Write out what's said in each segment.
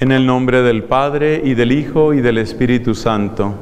En el nombre del Padre, y del Hijo, y del Espíritu Santo.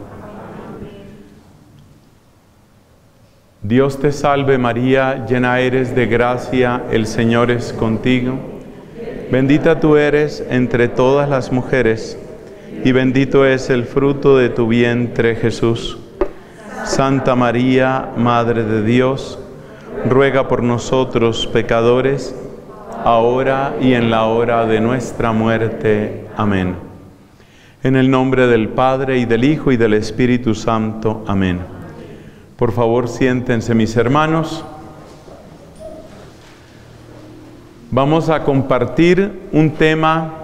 Dios te salve María, llena eres de gracia, el Señor es contigo. Bendita tú eres entre todas las mujeres, y bendito es el fruto de tu vientre, Jesús. Santa María, Madre de Dios, ruega por nosotros pecadores, ahora y en la hora de nuestra muerte. Amén. En el nombre del Padre, y del Hijo, y del Espíritu Santo. Amén. Por favor, siéntense, mis hermanos. Vamos a compartir un tema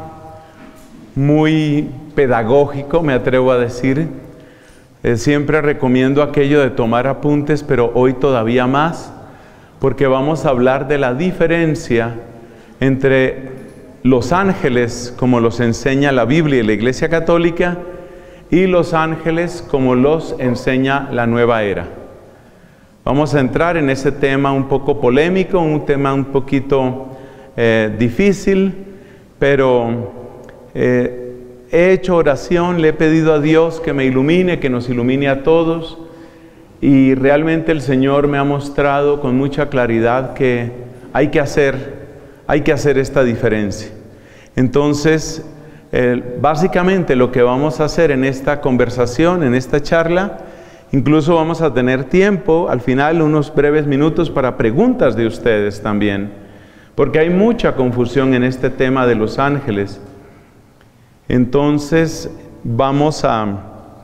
muy pedagógico, me atrevo a decir. Siempre recomiendo aquello de tomar apuntes, pero hoy todavía más, porque vamos a hablar de la diferencia entre los ángeles, como los enseña la Biblia y la Iglesia Católica, y los ángeles como los enseña la Nueva Era. Vamos a entrar en ese tema un poco polémico, un tema un poquito difícil, pero he hecho oración, le he pedido a Dios que me ilumine, que nos ilumine a todos, y realmente el Señor me ha mostrado con mucha claridad que hay que hacer esta diferencia. Entonces, básicamente lo que vamos a hacer en esta conversación, en esta charla, incluso vamos a tener tiempo, al final unos breves minutos para preguntas de ustedes también, porque hay mucha confusión en este tema de los ángeles. Entonces, vamos a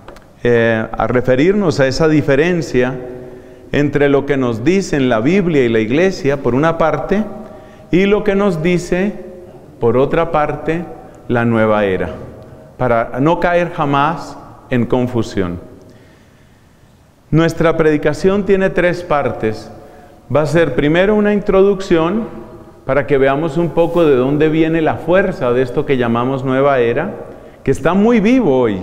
referirnos a esa diferencia entre lo que nos dicen la Biblia y la Iglesia, por una parte, y lo que nos dice, por otra parte, la Nueva Era, para no caer jamás en confusión. Nuestra predicación tiene 3 partes. Va a ser primero una introducción, para que veamos un poco de dónde viene la fuerza de esto que llamamos Nueva Era, que está muy vivo hoy.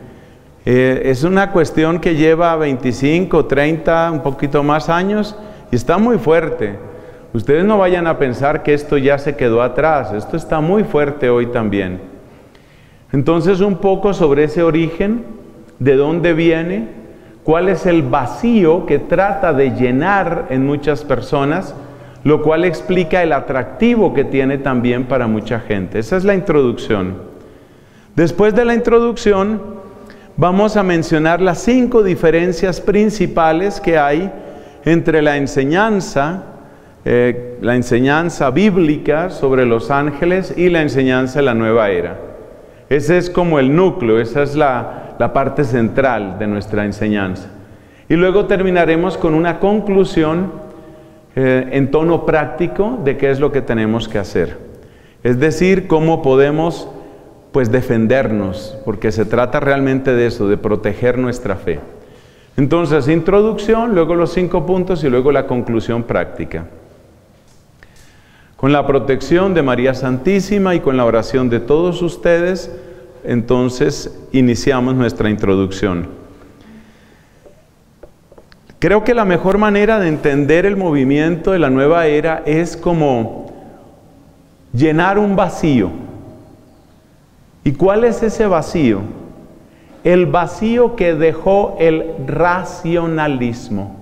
Es una cuestión que lleva 25, 30, un poquito más años, y está muy fuerte. Ustedes no vayan a pensar que esto ya se quedó atrás, esto está muy fuerte hoy también. Entonces, un poco sobre ese origen, de dónde viene, cuál es el vacío que trata de llenar en muchas personas, lo cual explica el atractivo que tiene también para mucha gente. Esa es la introducción. Después de la introducción, vamos a mencionar las 5 diferencias principales que hay entre la enseñanza bíblica sobre los ángeles y la enseñanza de la Nueva Era. Ese es como el núcleo, esa es la parte central de nuestra enseñanza. Y luego terminaremos con una conclusión en tono práctico de qué es lo que tenemos que hacer. Es decir, cómo podemos defendernos, porque se trata realmente de eso, de proteger nuestra fe. Entonces, introducción, luego los 5 puntos y luego la conclusión práctica. Con la protección de María Santísima y con la oración de todos ustedes, entonces iniciamos nuestra introducción. Creo que la mejor manera de entender el movimiento de la Nueva Era es como llenar un vacío. ¿Y cuál es ese vacío? El vacío que dejó el racionalismo.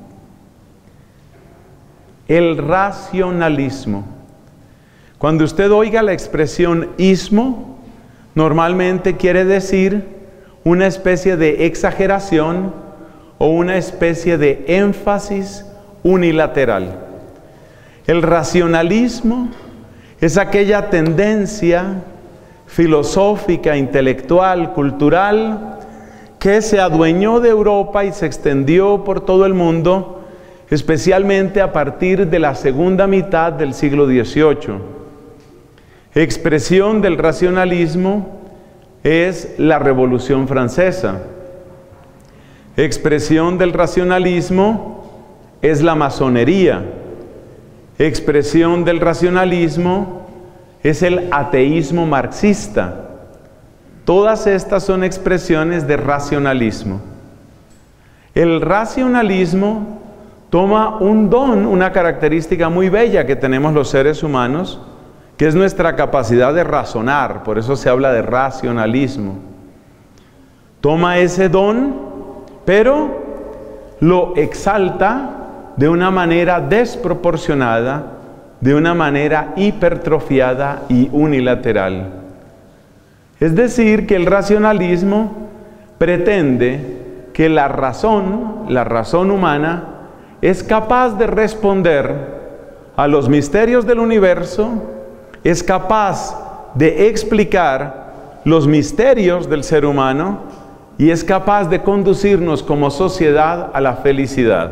El racionalismo. Cuando usted oiga la expresión ismo, normalmente quiere decir una especie de exageración o una especie de énfasis unilateral. El racionalismo es aquella tendencia filosófica, intelectual, cultural, que se adueñó de Europa y se extendió por todo el mundo, especialmente a partir de la segunda mitad del siglo XVIII. Expresión del racionalismo es la Revolución Francesa. Expresión del racionalismo es la masonería. Expresión del racionalismo es el ateísmo marxista. Todas estas son expresiones de racionalismo. El racionalismo toma un don, una característica muy bella que tenemos los seres humanos, que es nuestra capacidad de razonar, por eso se habla de racionalismo. Toma ese don, pero lo exalta de una manera desproporcionada, de una manera hipertrofiada y unilateral. Es decir, que el racionalismo pretende que la razón humana, es capaz de responder a los misterios del universo, es capaz de explicar los misterios del ser humano y es capaz de conducirnos como sociedad a la felicidad.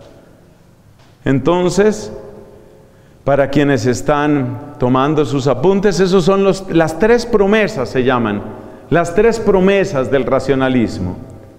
Entonces, para quienes están tomando sus apuntes, esos son las tres promesas, se llaman, las tres promesas del racionalismo.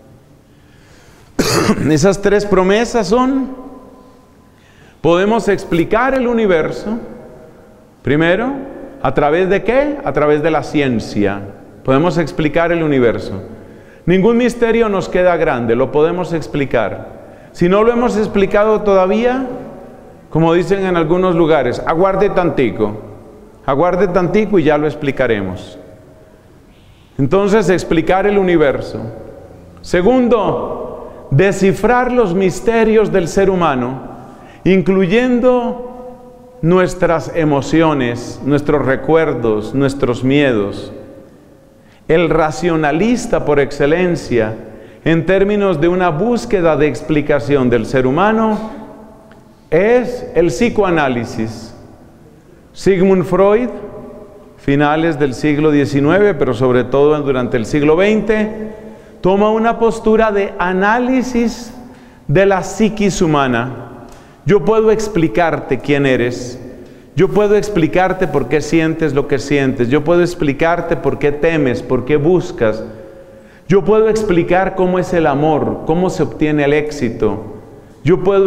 Esas tres promesas son: podemos explicar el universo, primero, ¿a través de qué? A través de la ciencia. Podemos explicar el universo. Ningún misterio nos queda grande, lo podemos explicar. Si no lo hemos explicado todavía, como dicen en algunos lugares, aguarde tantico y ya lo explicaremos. Entonces, explicar el universo. Segundo, descifrar los misterios del ser humano, incluyendo nuestras emociones, nuestros recuerdos, nuestros miedos. El racionalista por excelencia, en términos de una búsqueda de explicación del ser humano, es el psicoanálisis. Sigmund Freud, finales del siglo XIX, pero sobre todo durante el siglo XX, toma una postura de análisis de la psiquis humana. Yo puedo explicarte quién eres. Yo puedo explicarte por qué sientes lo que sientes. Yo puedo explicarte por qué temes, por qué buscas. Yo puedo explicar cómo es el amor, cómo se obtiene el éxito. Yo puedo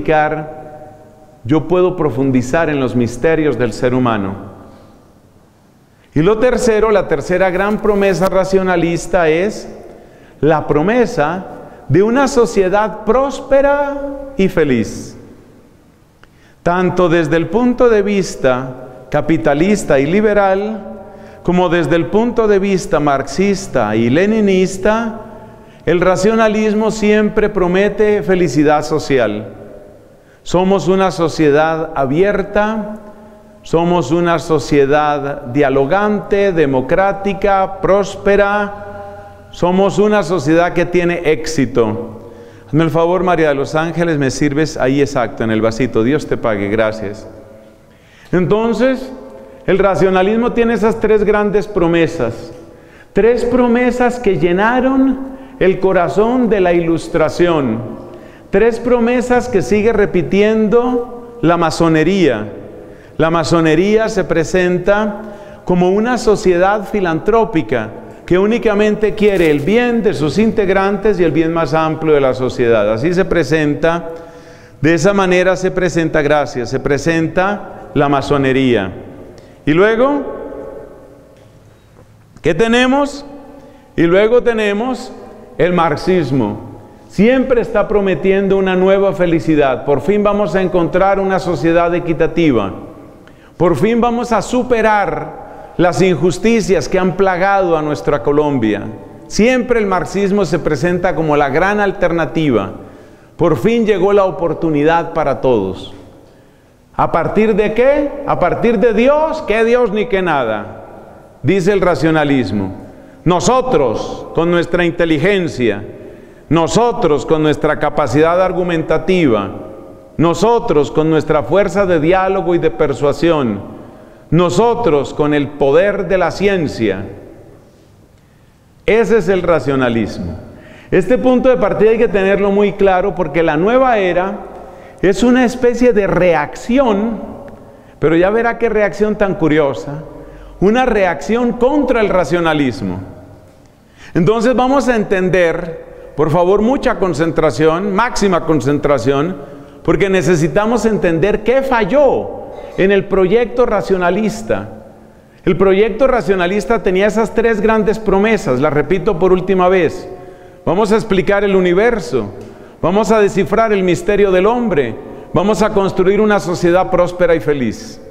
profundizar en los misterios del ser humano. Y lo tercero, la tercera gran promesa racionalista es la promesa de una sociedad próspera y feliz. Tanto desde el punto de vista capitalista y liberal, como desde el punto de vista marxista y leninista, el racionalismo siempre promete felicidad social. Somos una sociedad abierta, somos una sociedad dialogante, democrática, próspera, somos una sociedad que tiene éxito. Hazme el favor, María de los Ángeles, me sirves ahí exacto, en el vasito. Dios te pague, gracias. Entonces, el racionalismo tiene esas tres grandes promesas. Tres promesas que llenaron el corazón de la Ilustración. Tres promesas que sigue repitiendo la masonería. La masonería se presenta como una sociedad filantrópica que únicamente quiere el bien de sus integrantes y el bien más amplio de la sociedad. Así se presenta, de esa manera se presenta, gracias, se presenta la masonería. Y luego, ¿qué tenemos? Y luego tenemos el marxismo. Siempre está prometiendo una nueva felicidad. Por fin vamos a encontrar una sociedad equitativa. Por fin vamos a superar las injusticias que han plagado a nuestra Colombia. Siempre el marxismo se presenta como la gran alternativa. Por fin llegó la oportunidad para todos. ¿A partir de qué? A partir de Dios, que Dios ni que nada, dice el racionalismo. Nosotros, con nuestra inteligencia, nosotros con nuestra capacidad argumentativa, nosotros con nuestra fuerza de diálogo y de persuasión, nosotros con el poder de la ciencia. Ese es el racionalismo. Este punto de partida hay que tenerlo muy claro, porque la nueva era es una especie de reacción, pero ya verá qué reacción tan curiosa, una reacción contra el racionalismo. Entonces vamos a entender, por favor, mucha concentración, máxima concentración, porque necesitamos entender qué falló en el proyecto racionalista. El proyecto racionalista tenía esas tres grandes promesas, las repito por última vez. Vamos a explicar el universo, vamos a descifrar el misterio del hombre, vamos a construir una sociedad próspera y feliz.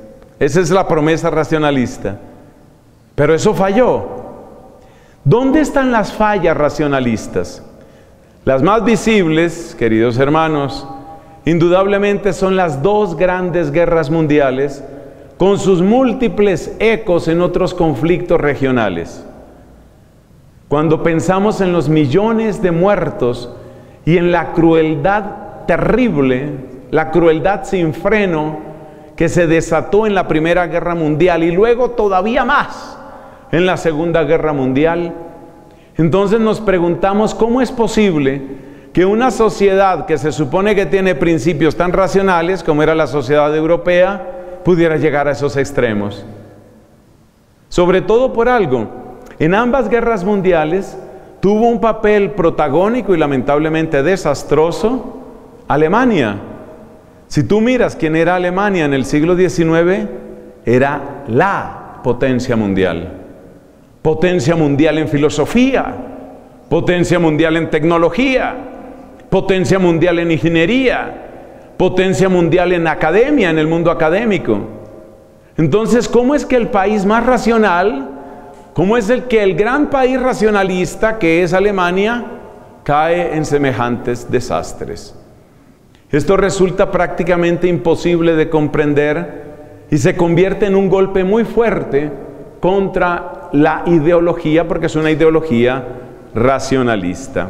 Esa es la promesa racionalista. Pero eso falló. ¿Dónde están las fallas racionalistas? Las más visibles, queridos hermanos, indudablemente son las dos grandes guerras mundiales, con sus múltiples ecos en otros conflictos regionales. Cuando pensamos en los millones de muertos y en la crueldad terrible, la crueldad sin freno que se desató en la Primera Guerra Mundial y luego todavía más en la Segunda Guerra Mundial, entonces nos preguntamos cómo es posible que una sociedad que se supone que tiene principios tan racionales como era la sociedad europea pudiera llegar a esos extremos. Sobre todo por algo, en ambas guerras mundiales tuvo un papel protagónico y lamentablemente desastroso Alemania. Si tú miras quién era Alemania en el siglo XIX, era la potencia mundial. Potencia mundial en filosofía, potencia mundial en tecnología, potencia mundial en ingeniería, potencia mundial en academia, en el mundo académico. Entonces, ¿cómo es que el país más racional, cómo es el gran país racionalista que es Alemania, cae en semejantes desastres? Esto resulta prácticamente imposible de comprender y se convierte en un golpe muy fuerte contra la ideología, porque es una ideología racionalista.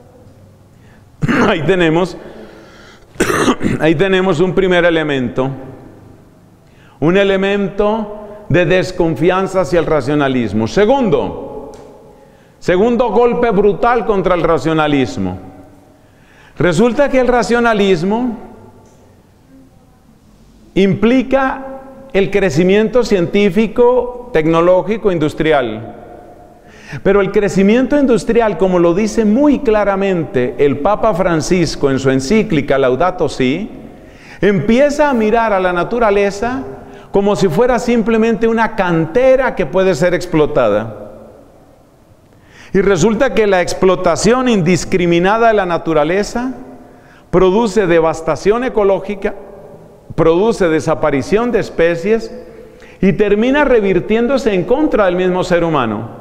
Ahí tenemos un primer elemento, un elemento de desconfianza hacia el racionalismo. Segundo golpe brutal contra el racionalismo. Resulta que el racionalismo implica el crecimiento científico, tecnológico, industrial. Pero el crecimiento industrial, como lo dice muy claramente el Papa Francisco en su encíclica Laudato Si, empieza a mirar a la naturaleza como si fuera simplemente una cantera que puede ser explotada. Y resulta que la explotación indiscriminada de la naturaleza produce devastación ecológica, produce desaparición de especies y termina revirtiéndose en contra del mismo ser humano.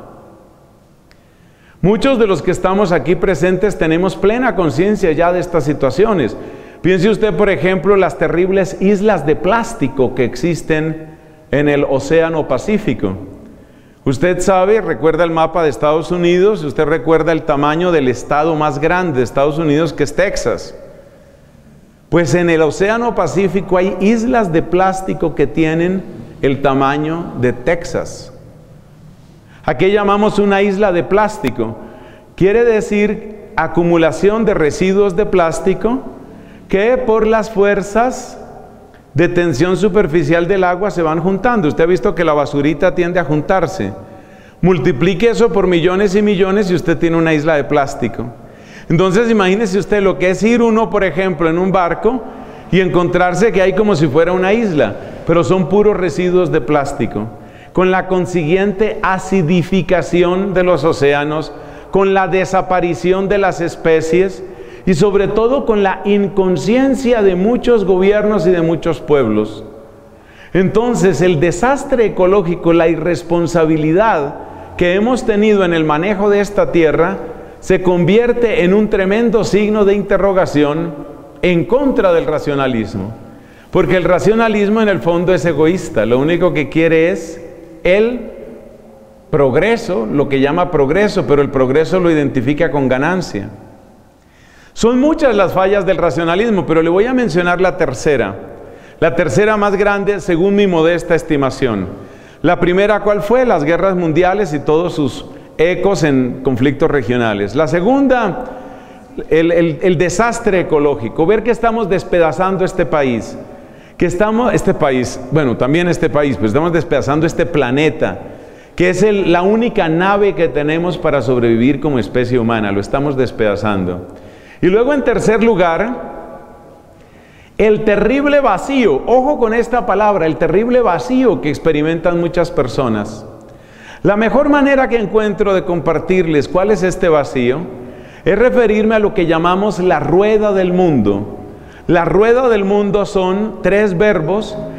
Muchos de los que estamos aquí presentes tenemos plena conciencia ya de estas situaciones. Piense usted, por ejemplo, las terribles islas de plástico que existen en el Océano Pacífico. Usted sabe, recuerda el mapa de Estados Unidos, usted recuerda el tamaño del estado más grande de Estados Unidos, que es Texas. Pues en el Océano Pacífico hay islas de plástico que tienen el tamaño de Texas. ¿A qué llamamos una isla de plástico? Quiere decir acumulación de residuos de plástico que por las fuerzas de tensión superficial del agua se van juntando. Usted ha visto que la basurita tiende a juntarse. Multiplique eso por millones y millones y usted tiene una isla de plástico. Entonces imagínese usted lo que es ir uno, por ejemplo, en un barco y encontrarse que hay como si fuera una isla, pero son puros residuos de plástico, con la consiguiente acidificación de los océanos, con la desaparición de las especies y sobre todo con la inconsciencia de muchos gobiernos y de muchos pueblos. Entonces el desastre ecológico, la irresponsabilidad que hemos tenido en el manejo de esta tierra se convierte en un tremendo signo de interrogación en contra del racionalismo, porque el racionalismo en el fondo es egoísta, lo único que quiere es el progreso, lo que llama progreso, pero el progreso lo identifica con ganancia. Son muchas las fallas del racionalismo, pero le voy a mencionar la tercera más grande según mi modesta estimación. La primera, ¿cuál fue? Las guerras mundiales y todos sus ecos en conflictos regionales. La segunda, el desastre ecológico, ver que estamos despedazando este país, pues estamos despedazando este planeta, que es la única nave que tenemos para sobrevivir como especie humana, lo estamos despedazando. Y luego, en tercer lugar, el terrible vacío, ojo con esta palabra, el terrible vacío que experimentan muchas personas. La mejor manera que encuentro de compartirles cuál es este vacío es referirme a lo que llamamos la rueda del mundo. La rueda del mundo son tres verbos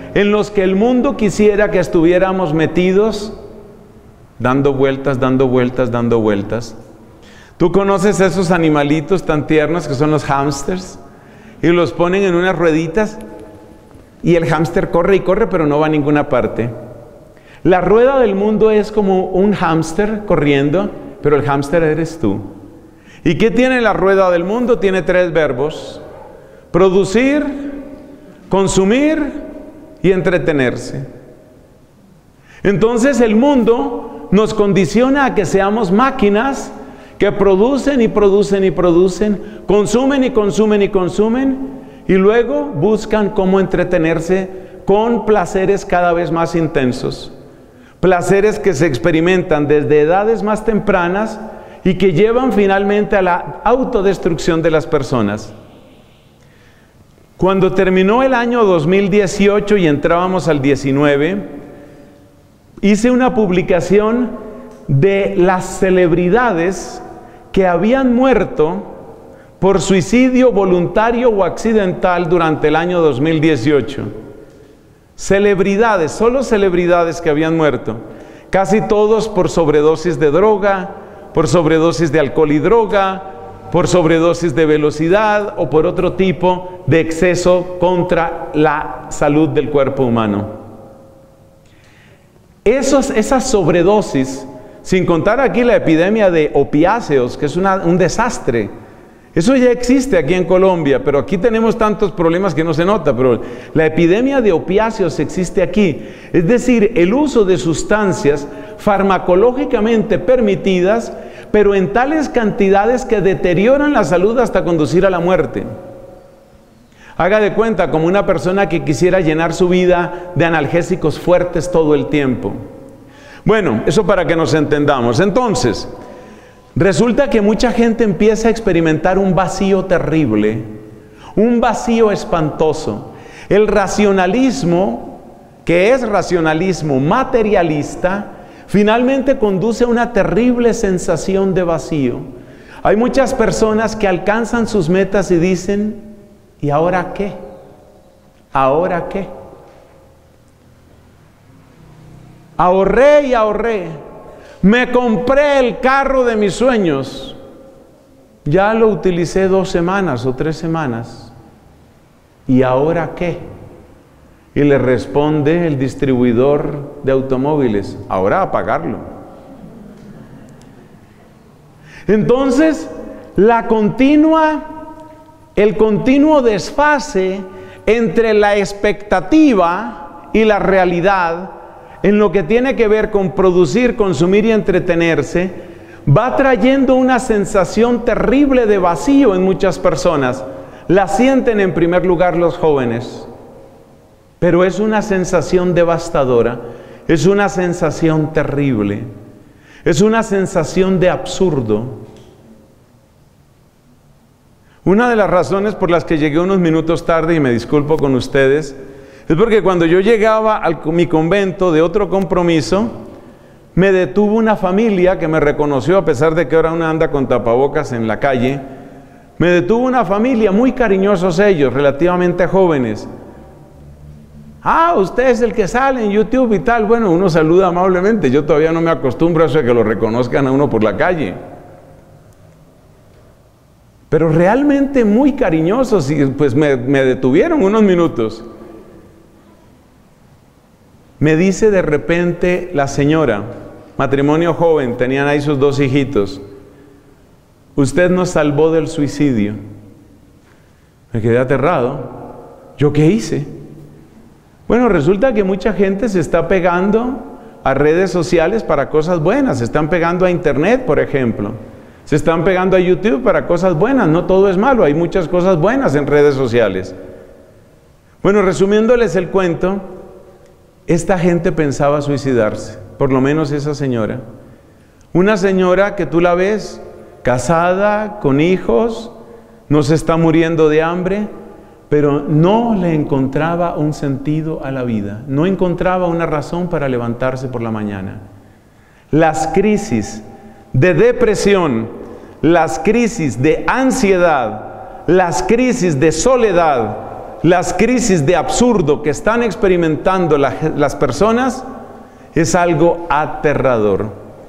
en los que el mundo quisiera que estuviéramos metidos, dando vueltas, dando vueltas, dando vueltas. ¿Tú conoces esos animalitos tan tiernos que son los hámsters? Y los ponen en unas rueditas y el hámster corre y corre, pero no va a ninguna parte. La rueda del mundo es como un hámster corriendo, pero el hámster eres tú. ¿Y qué tiene la rueda del mundo? Tiene 3 verbos: producir, consumir y entretenerse. Entonces el mundo nos condiciona a que seamos máquinas que producen y producen y producen, consumen y consumen y consumen, y luego buscan cómo entretenerse con placeres cada vez más intensos. Placeres que se experimentan desde edades más tempranas y que llevan finalmente a la autodestrucción de las personas. Cuando terminó el año 2018 y entrábamos al 19, hice una publicación de las celebridades que habían muerto por suicidio voluntario o accidental durante el año 2018. Celebridades, solo celebridades que habían muerto. Casi todos por sobredosis de droga, por sobredosis de alcohol y droga, por sobredosis de velocidad o por otro tipo de exceso contra la salud del cuerpo humano. Esas sobredosis, sin contar aquí la epidemia de opiáceos, que es un desastre. Eso ya existe aquí en Colombia, pero aquí tenemos tantos problemas que no se nota, pero la epidemia de opiáceos existe aquí. Es decir, el uso de sustancias farmacológicamente permitidas, pero en tales cantidades que deterioran la salud hasta conducir a la muerte. Haga de cuenta como una persona que quisiera llenar su vida de analgésicos fuertes todo el tiempo. Bueno, eso para que nos entendamos. Entonces, resulta que mucha gente empieza a experimentar un vacío terrible, un vacío espantoso. El racionalismo, que es racionalismo materialista, finalmente conduce a una terrible sensación de vacío. Hay muchas personas que alcanzan sus metas y dicen: ¿y ahora qué? ¿Ahora qué? Ahorré y ahorré. Me compré el carro de mis sueños. Ya lo utilicé 2 semanas o 3 semanas. ¿Y ahora qué? Y le responde el distribuidor de automóviles: ahora a pagarlo. Entonces, el continuo desfase entre la expectativa y la realidad en lo que tiene que ver con producir, consumir y entretenerse, va trayendo una sensación terrible de vacío en muchas personas. La sienten en primer lugar los jóvenes, pero es una sensación devastadora, es una sensación terrible, es una sensación de absurdo. Una de las razones por las que llegué unos minutos tarde, y me disculpo con ustedes, es porque cuando yo llegaba a mi convento de otro compromiso, me detuvo una familia que me reconoció, a pesar de que ahora uno anda con tapabocas en la calle. Me detuvo una familia, muy cariñosos ellos, relativamente jóvenes. Ah, usted es el que sale en YouTube y tal. Bueno, uno saluda amablemente. Yo todavía no me acostumbro a eso de que lo reconozcan a uno por la calle. Pero realmente muy cariñosos, y pues me detuvieron unos minutos. Me dice de repente la señora, matrimonio joven, tenían ahí sus 2 hijitos: usted nos salvó del suicidio. Me quedé aterrado. ¿Yo qué hice? Bueno, resulta que mucha gente se está pegando a redes sociales para cosas buenas. Se están pegando a internet, por ejemplo. Se están pegando a YouTube para cosas buenas. No todo es malo, hay muchas cosas buenas en redes sociales. Bueno, resumiéndoles el cuento, esta gente pensaba suicidarse, por lo menos esa señora. Una señora que tú la ves casada, con hijos, no se está muriendo de hambre, pero no le encontraba un sentido a la vida, no encontraba una razón para levantarse por la mañana. Las crisis de depresión, las crisis de ansiedad, las crisis de soledad, las crisis de absurdo que están experimentando las personas es algo aterrador.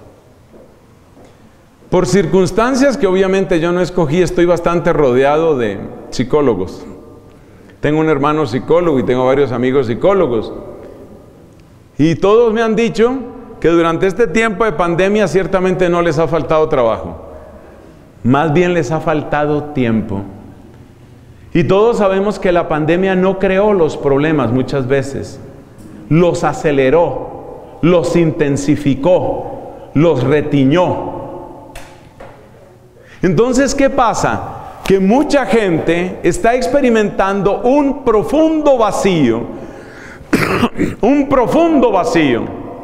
Por circunstancias que obviamente yo no escogí, estoy bastante rodeado de psicólogos. Tengo un hermano psicólogo y tengo varios amigos psicólogos. Y todos me han dicho que durante este tiempo de pandemia ciertamente no les ha faltado trabajo. Más bien les ha faltado tiempo. Y todos sabemos que la pandemia no creó los problemas muchas veces. Los aceleró, los intensificó, los retiñó. Entonces, ¿qué pasa? Que mucha gente está experimentando un profundo vacío, un profundo vacío,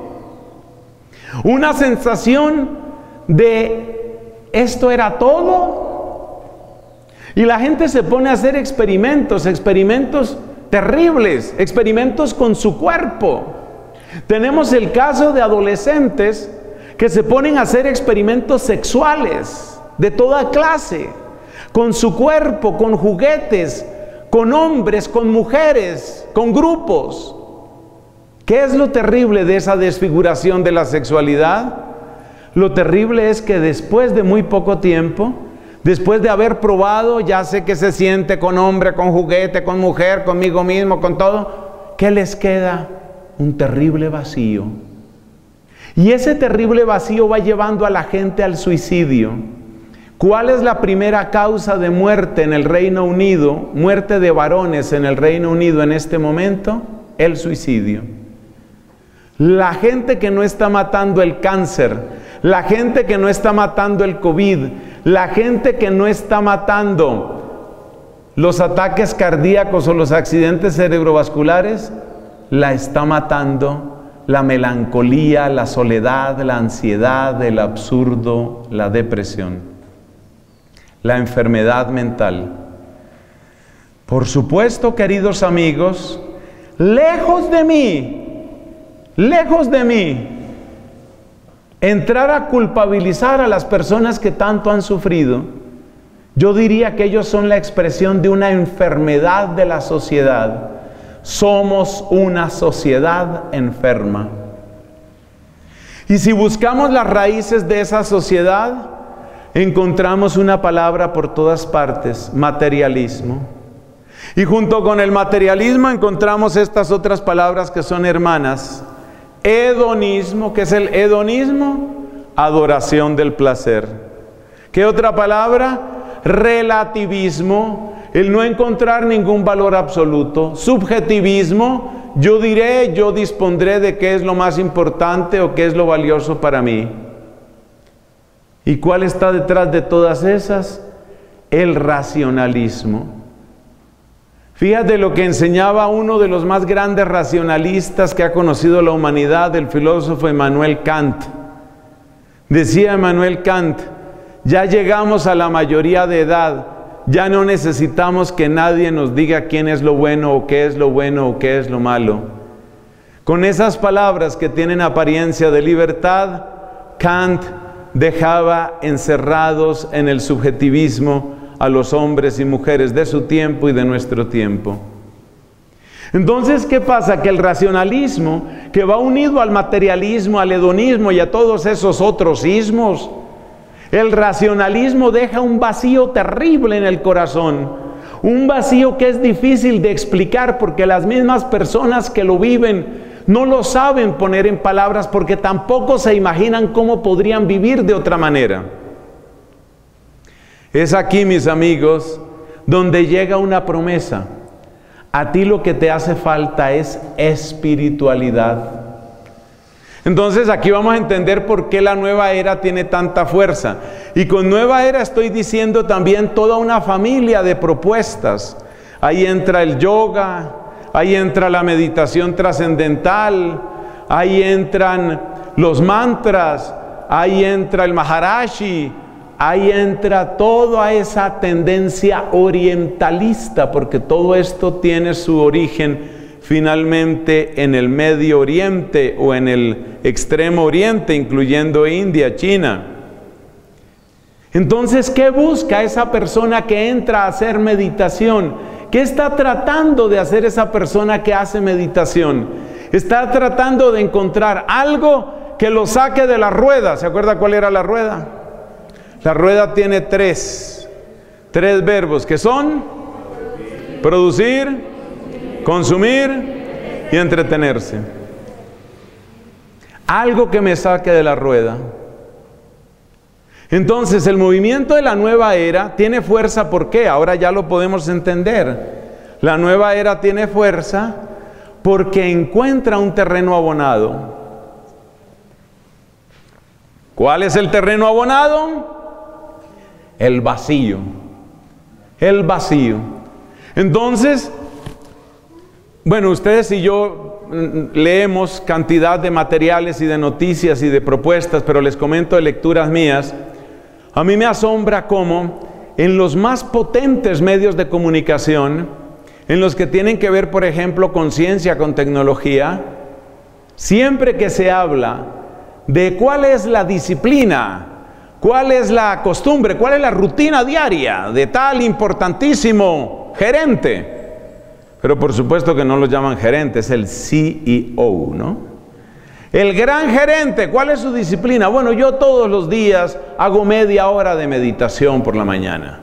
una sensación de ¿esto era todo? Y la gente se pone a hacer experimentos terribles, experimentos con su cuerpo. Tenemos el caso de adolescentes que se ponen a hacer experimentos sexuales de toda clase, con su cuerpo, con juguetes, con hombres, con mujeres, con grupos. ¿Qué es lo terrible de esa desfiguración de la sexualidad? Lo terrible es que después de muy poco tiempo, después de haber probado, ya sé que se siente con hombre, con juguete, con mujer, conmigo mismo, con todo, ¿qué les queda? Un terrible vacío. Y ese terrible vacío va llevando a la gente al suicidio. ¿Cuál es la primera causa de muerte en el Reino Unido, muerte de varones en el Reino Unido en este momento? El suicidio. La gente que no está matando el cáncer, la gente que no está matando el COVID, la gente que no está matando los ataques cardíacos o los accidentes cerebrovasculares, la está matando la melancolía, la soledad, la ansiedad, el absurdo, la depresión. La enfermedad mental. Por supuesto, queridos amigos, lejos de mí, entrar a culpabilizar a las personas que tanto han sufrido. Yo diría que ellos son la expresión de una enfermedad de la sociedad. Somos una sociedad enferma. Y si buscamos las raíces de esa sociedad, encontramos una palabra por todas partes: materialismo. Y junto con el materialismo encontramos estas otras palabras que son hermanas: hedonismo. ¿Qué es el hedonismo? Adoración del placer. ¿Qué otra palabra? Relativismo, el no encontrar ningún valor absoluto. Subjetivismo, yo diré, yo dispondré de qué es lo más importante o qué es lo valioso para mí. ¿Y cuál está detrás de todas esas? El racionalismo. Fíjate lo que enseñaba uno de los más grandes racionalistas que ha conocido la humanidad, el filósofo Immanuel Kant. Decía Immanuel Kant: ya llegamos a la mayoría de edad, ya no necesitamos que nadie nos diga quién es lo bueno o qué es lo bueno o qué es lo malo. Con esas palabras que tienen apariencia de libertad, Kant dejaba encerrados en el subjetivismo a los hombres y mujeres de su tiempo y de nuestro tiempo. Entonces, ¿qué pasa? Que el racionalismo, que va unido al materialismo, al hedonismo y a todos esos otros ismos, el racionalismo deja un vacío terrible en el corazón, un vacío que es difícil de explicar porque las mismas personas que lo viven no lo saben poner en palabras porque tampoco se imaginan cómo podrían vivir de otra manera. Es aquí, mis amigos, donde llega una promesa. A ti lo que te hace falta es espiritualidad. Entonces aquí vamos a entender por qué la nueva era tiene tanta fuerza. Y con nueva era estoy diciendo también toda una familia de propuestas. Ahí entra el yoga, ahí entra la meditación trascendental, ahí entran los mantras, ahí entra el Maharishi, ahí entra toda esa tendencia orientalista, porque todo esto tiene su origen finalmente en el Medio Oriente o en el Extremo Oriente, incluyendo India, China. Entonces, ¿qué busca esa persona que entra a hacer meditación? ¿Qué está tratando de hacer esa persona que hace meditación? Está tratando de encontrar algo que lo saque de la rueda. ¿Se acuerda cuál era la rueda? La rueda tiene tres verbos que son producir, consumir y entretenerse. Algo que me saque de la rueda. Entonces el movimiento de la nueva era tiene fuerza. ¿Por qué? Ahora ya lo podemos entender. La nueva era tiene fuerza porque encuentra un terreno abonado. ¿Cuál es el terreno abonado? El vacío. El vacío. Entonces, bueno, ustedes y yo leemos cantidad de materiales y de noticias y de propuestas, pero les comento de lecturas mías. A mí me asombra cómo en los más potentes medios de comunicación, en los que tienen que ver, por ejemplo, con ciencia, con tecnología, siempre que se habla de cuál es la disciplina, cuál es la costumbre, cuál es la rutina diaria de tal importantísimo gerente, pero por supuesto que no lo llaman gerente, es el CEO, ¿no? El gran gerente, ¿cuál es su disciplina? Bueno, yo todos los días hago media hora de meditación por la mañana.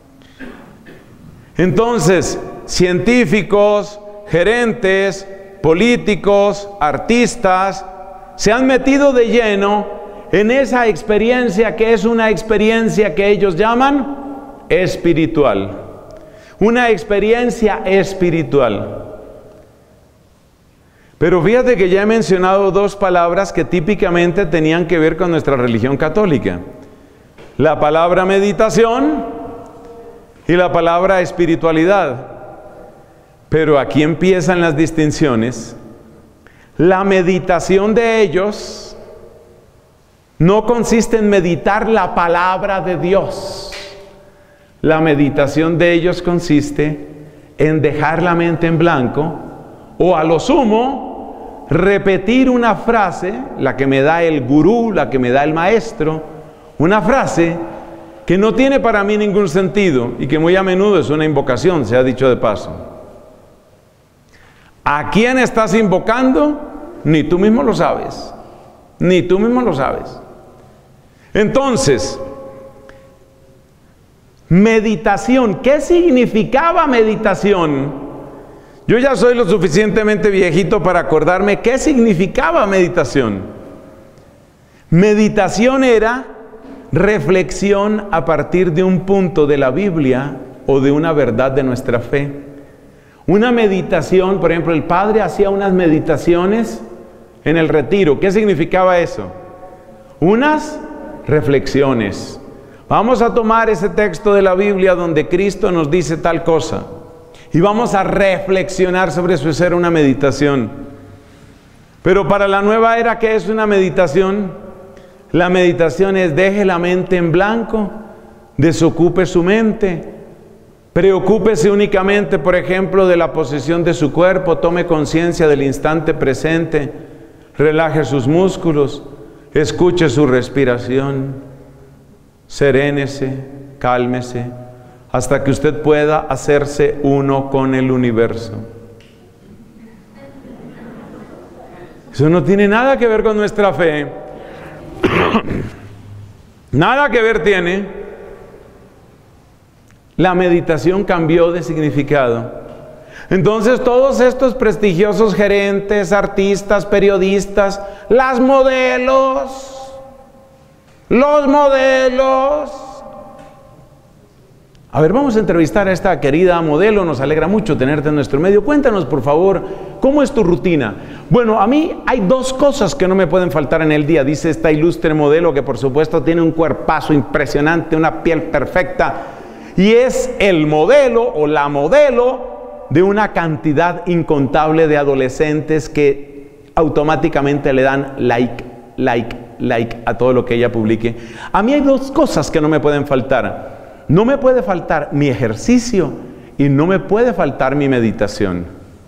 Entonces, científicos, gerentes, políticos, artistas, se han metido de lleno en esa experiencia que es una experiencia que ellos llaman espiritual. Una experiencia espiritual. Pero fíjate que ya he mencionado dos palabras que típicamente tenían que ver con nuestra religión católica. La palabra meditación y la palabra espiritualidad. Pero aquí empiezan las distinciones. La meditación de ellos no consiste en meditar la palabra de Dios. La meditación de ellos consiste en dejar la mente en blanco o a lo sumo repetir una frase, la que me da el gurú, la que me da el maestro, una frase que no tiene para mí ningún sentido y que muy a menudo es una invocación, se ha dicho de paso. ¿A quién estás invocando? Ni tú mismo lo sabes. Ni tú mismo lo sabes. Entonces, meditación. ¿Qué significaba meditación? Yo ya soy lo suficientemente viejito para acordarme qué significaba meditación. Meditación era reflexión a partir de un punto de la Biblia o de una verdad de nuestra fe. Una meditación, por ejemplo, el padre hacía unas meditaciones en el retiro. ¿Qué significaba eso? Unas reflexiones. Vamos a tomar ese texto de la Biblia donde Cristo nos dice tal cosa y vamos a reflexionar sobre eso. Eso era una meditación. Pero para la nueva era, ¿qué es una meditación? La meditación es deje la mente en blanco, desocupe su mente, preocúpese únicamente, por ejemplo, de la posición de su cuerpo, tome conciencia del instante presente, relaje sus músculos, escuche su respiración, serénese, cálmese, hasta que usted pueda hacerse uno con el universo. Eso no tiene nada que ver con nuestra fe. Nada que ver tiene. La meditación cambió de significado. Entonces todos estos prestigiosos gerentes, artistas, periodistas, los modelos. A ver, vamos a entrevistar a esta querida modelo, nos alegra mucho tenerte en nuestro medio. Cuéntanos, por favor, ¿cómo es tu rutina? Bueno, a mí hay dos cosas que no me pueden faltar en el día, dice esta ilustre modelo que por supuesto tiene un cuerpazo impresionante, una piel perfecta, y es el modelo o la modelo de una cantidad incontable de adolescentes que automáticamente le dan like a todo lo que ella publique. A mí hay dos cosas que no me pueden faltar. No me puede faltar mi ejercicio y no me puede faltar mi meditación.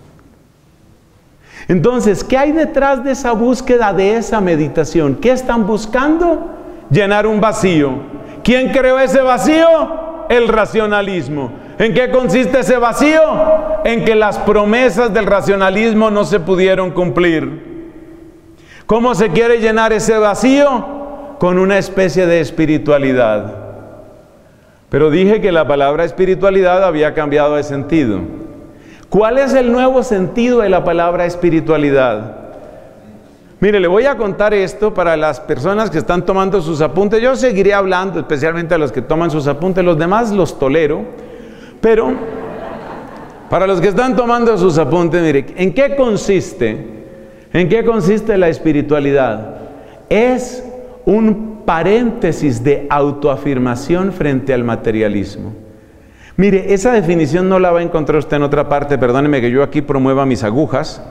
Entonces, ¿qué hay detrás de esa búsqueda de esa meditación? ¿Qué están buscando? Llenar un vacío. ¿Quién creó ese vacío? El racionalismo. ¿En qué consiste ese vacío? En que las promesas del racionalismo no se pudieron cumplir. ¿Cómo se quiere llenar ese vacío? Con una especie de espiritualidad. Pero dije que la palabra espiritualidad había cambiado de sentido. ¿Cuál es el nuevo sentido de la palabra espiritualidad? Mire, le voy a contar esto para las personas que están tomando sus apuntes. Yo seguiré hablando, especialmente a los que toman sus apuntes. Los demás los tolero. Pero, para los que están tomando sus apuntes, mire, ¿en qué consiste? ¿En qué consiste la espiritualidad? Es un paréntesis de autoafirmación frente al materialismo. Mire, esa definición no la va a encontrar usted en otra parte. Perdóneme que yo aquí promueva mis agujas.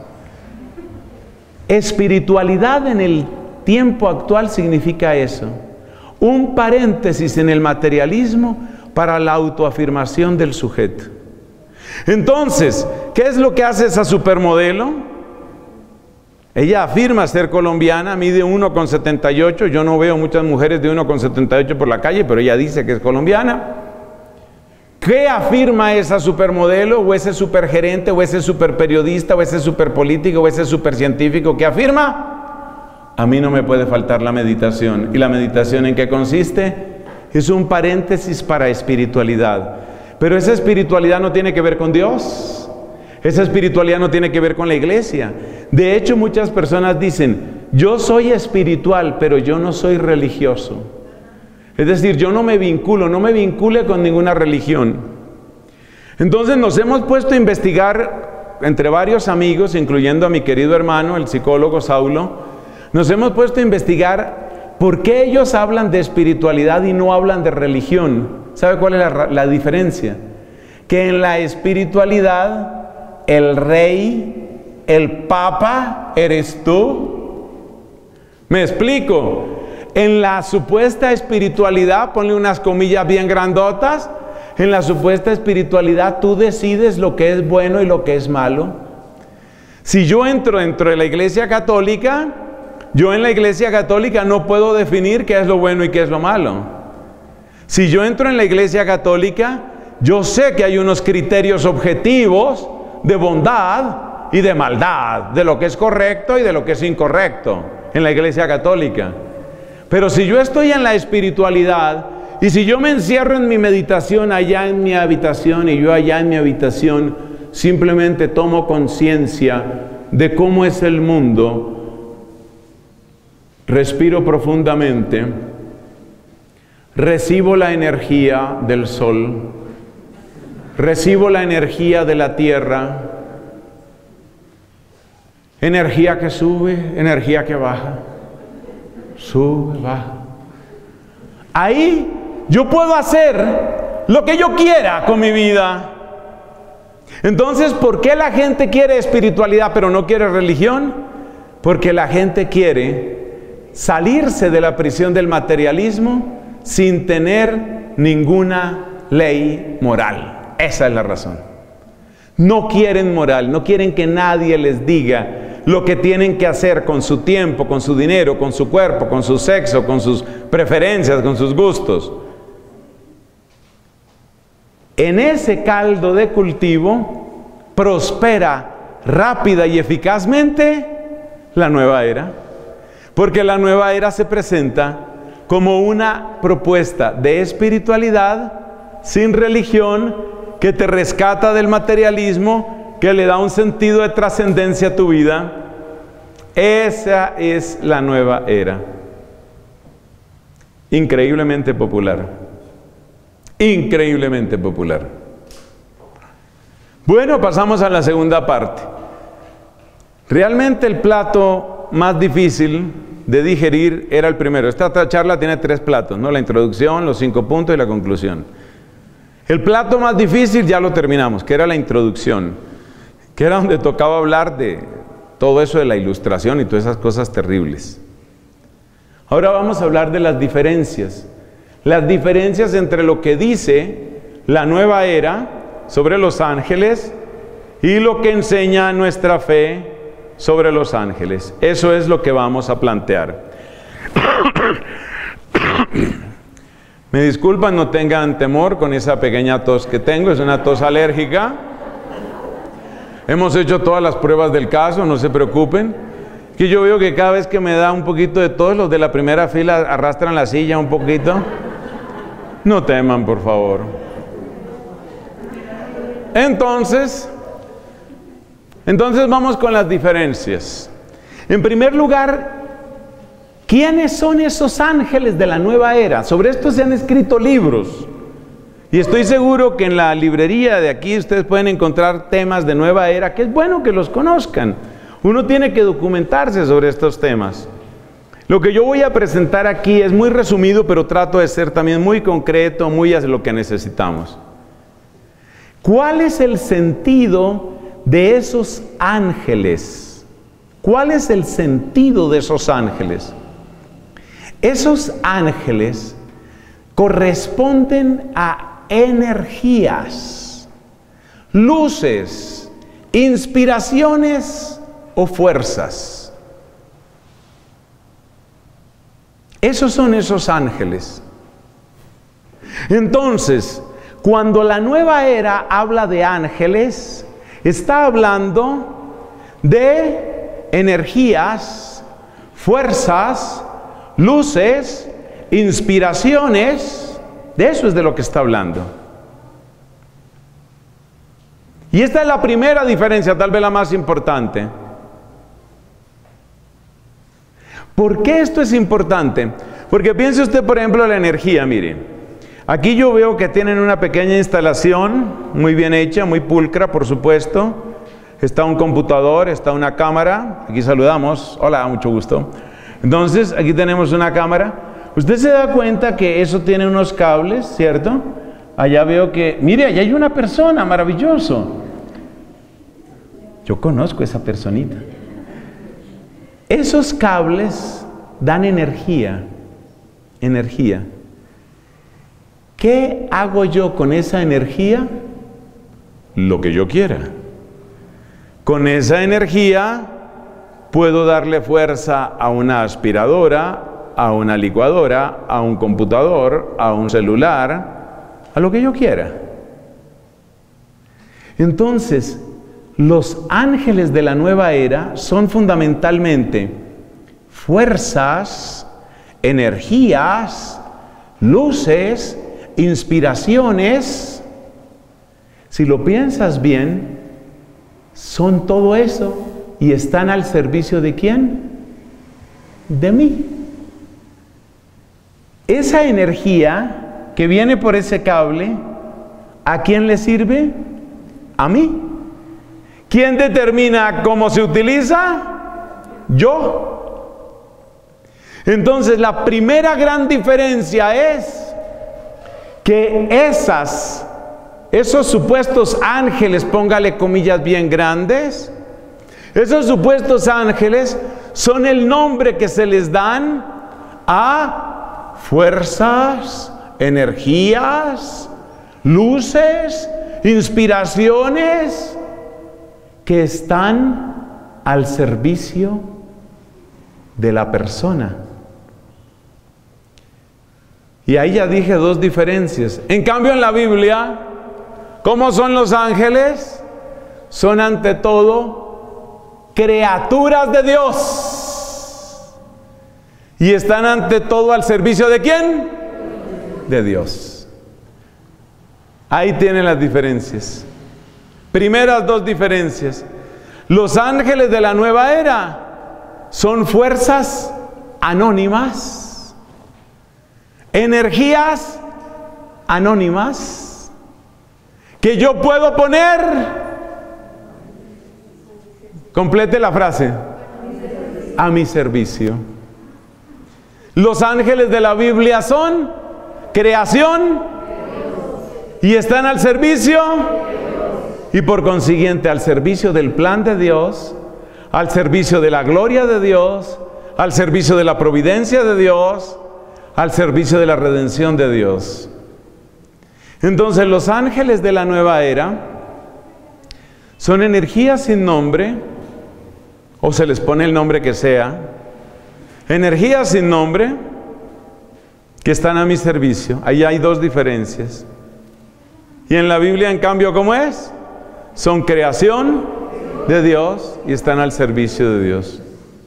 Espiritualidad en el tiempo actual significa eso. Un paréntesis en el materialismo para la autoafirmación del sujeto. Entonces, ¿qué es lo que hace esa supermodelo? Ella afirma ser colombiana, mide 1,78. Yo no veo muchas mujeres de 1,78 por la calle, pero ella dice que es colombiana. ¿Qué afirma esa supermodelo, o ese supergerente, o ese superperiodista, o ese superpolítico, o ese supercientífico? ¿Qué afirma? A mí no me puede faltar la meditación. ¿Y la meditación en qué consiste? Es un paréntesis para espiritualidad. Pero esa espiritualidad no tiene que ver con Dios. Esa espiritualidad no tiene que ver con la iglesia. De hecho, muchas personas dicen, yo soy espiritual, pero yo no soy religioso. Es decir, yo no me vincule con ninguna religión. Entonces nos hemos puesto a investigar entre varios amigos, incluyendo a mi querido hermano, el psicólogo Saulo. Nos hemos puesto a investigar por qué ellos hablan de espiritualidad y no hablan de religión. ¿Sabe cuál es la diferencia? Que en la espiritualidad, el rey, el papa, eres tú. ¿Me explico? En la supuesta espiritualidad, ponle unas comillas bien grandotas, en la supuesta espiritualidad tú decides lo que es bueno y lo que es malo. Si yo entro dentro de la Iglesia Católica, yo en la Iglesia Católica no puedo definir qué es lo bueno y qué es lo malo. Si yo entro en la Iglesia Católica, yo sé que hay unos criterios objetivos de bondad y de maldad, de lo que es correcto y de lo que es incorrecto en la Iglesia Católica. Pero si yo estoy en la espiritualidad y si yo me encierro en mi meditación allá en mi habitación y yo allá en mi habitación simplemente tomo conciencia de cómo es el mundo, respiro profundamente, recibo la energía del sol, recibo la energía de la tierra, energía que sube, energía que baja. Sube, baja. Ahí yo puedo hacer lo que yo quiera con mi vida. Entonces, ¿por qué la gente quiere espiritualidad pero no quiere religión? Porque la gente quiere salirse de la prisión del materialismo sin tener ninguna ley moral. Esa es la razón. No quieren moral, no quieren que nadie les diga lo que tienen que hacer con su tiempo, con su dinero, con su cuerpo, con su sexo, con sus preferencias, con sus gustos. En ese caldo de cultivo prospera rápida y eficazmente la nueva era, porque la nueva era se presenta como una propuesta de espiritualidad sin religión que te rescata del materialismo, que le da un sentido de trascendencia a tu vida. Esa es la nueva era. Increíblemente popular. Increíblemente popular. Bueno, pasamos a la segunda parte. Realmente el plato más difícil de digerir era el primero. Esta charla tiene 3 platos, ¿no? La introducción, los 5 puntos y la conclusión. El plato más difícil ya lo terminamos, que era la introducción, que era donde tocaba hablar de todo eso de la ilustración y todas esas cosas terribles. Ahora vamos a hablar de las diferencias entre lo que dice la nueva era sobre los ángeles y lo que enseña nuestra fe sobre los ángeles. Eso es lo que vamos a plantear. Me disculpan, no tengan temor con esa pequeña tos que tengo, es una tos alérgica. Hemos hecho todas las pruebas del caso, no se preocupen. Que yo veo que cada vez que me da un poquito de tos, los de la primera fila arrastran la silla un poquito. No teman, por favor. Entonces vamos con las diferencias. En primer lugar, ¿quiénes son esos ángeles de la nueva era? Sobre esto se han escrito libros. Y estoy seguro que en la librería de aquí ustedes pueden encontrar temas de nueva era, que es bueno que los conozcan. Uno tiene que documentarse sobre estos temas. Lo que yo voy a presentar aquí es muy resumido, pero trato de ser también muy concreto, muy a lo que necesitamos. ¿Cuál es el sentido de esos ángeles? ¿Cuál es el sentido de esos ángeles? Esos ángeles corresponden a energías, luces, inspiraciones o fuerzas. Esos son esos ángeles. Entonces, cuando la nueva era habla de ángeles, está hablando de energías, fuerzas, luces, inspiraciones. De eso es de lo que está hablando. Y esta es la primera diferencia, tal vez la más importante. ¿Por qué esto es importante? Porque piense usted, por ejemplo, en la energía, mire. Aquí yo veo que tienen una pequeña instalación, muy bien hecha, muy pulcra, por supuesto. Está un computador, está una cámara. Aquí saludamos. Hola, mucho gusto. Entonces, aquí tenemos una cámara. Usted se da cuenta que eso tiene unos cables, ¿cierto? Allá veo que, mire, allá hay una persona, maravilloso. Yo conozco a esa personita. Esos cables dan energía. Energía. ¿Qué hago yo con esa energía? Lo que yo quiera. Con esa energía puedo darle fuerza a una aspiradora, a una licuadora, a un computador, a un celular, a lo que yo quiera. Entonces, los ángeles de la nueva era son fundamentalmente fuerzas, energías, luces, inspiraciones. Si lo piensas bien, son todo eso y están al servicio ¿de quién? De mí. Esa energía que viene por ese cable, ¿a quién le sirve? A mí. ¿Quién determina cómo se utiliza? Yo. Entonces, la primera gran diferencia es que esos supuestos ángeles, póngale comillas bien grandes, esos supuestos ángeles son el nombre que se les dan a fuerzas, energías, luces, inspiraciones que están al servicio de la persona. Y ahí ya dije dos diferencias. En cambio, en la Biblia, ¿cómo son los ángeles? Son ante todo criaturas de Dios. Y están ante todo al servicio ¿de quién? De Dios. Ahí tienen las diferencias. Primeras dos diferencias. Los ángeles de la nueva era son fuerzas anónimas, energías anónimas, que yo puedo poner, complete la frase, a mi servicio. Los ángeles de la Biblia son creación y están al servicio y por consiguiente al servicio del plan de Dios, al servicio de la gloria de Dios, al servicio de la providencia de Dios, al servicio de la redención de Dios. Entonces, los ángeles de la nueva era son energías sin nombre, o se les pone el nombre que sea, energías sin nombre, que están a mi servicio. Ahí hay dos diferencias. Y en la Biblia, en cambio, ¿cómo es? Son creación de Dios y están al servicio de Dios.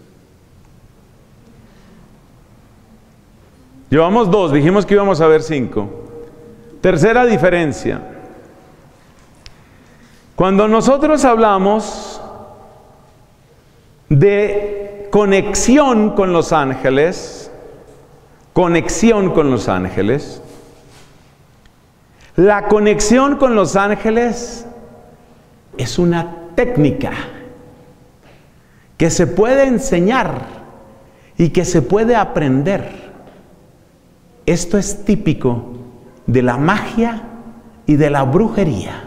Llevamos 2, dijimos que íbamos a ver 5. Tercera diferencia. Cuando nosotros hablamos de conexión con los ángeles, la conexión con los ángeles es una técnica que se puede enseñar y que se puede aprender. Esto es típico de la magia y de la brujería.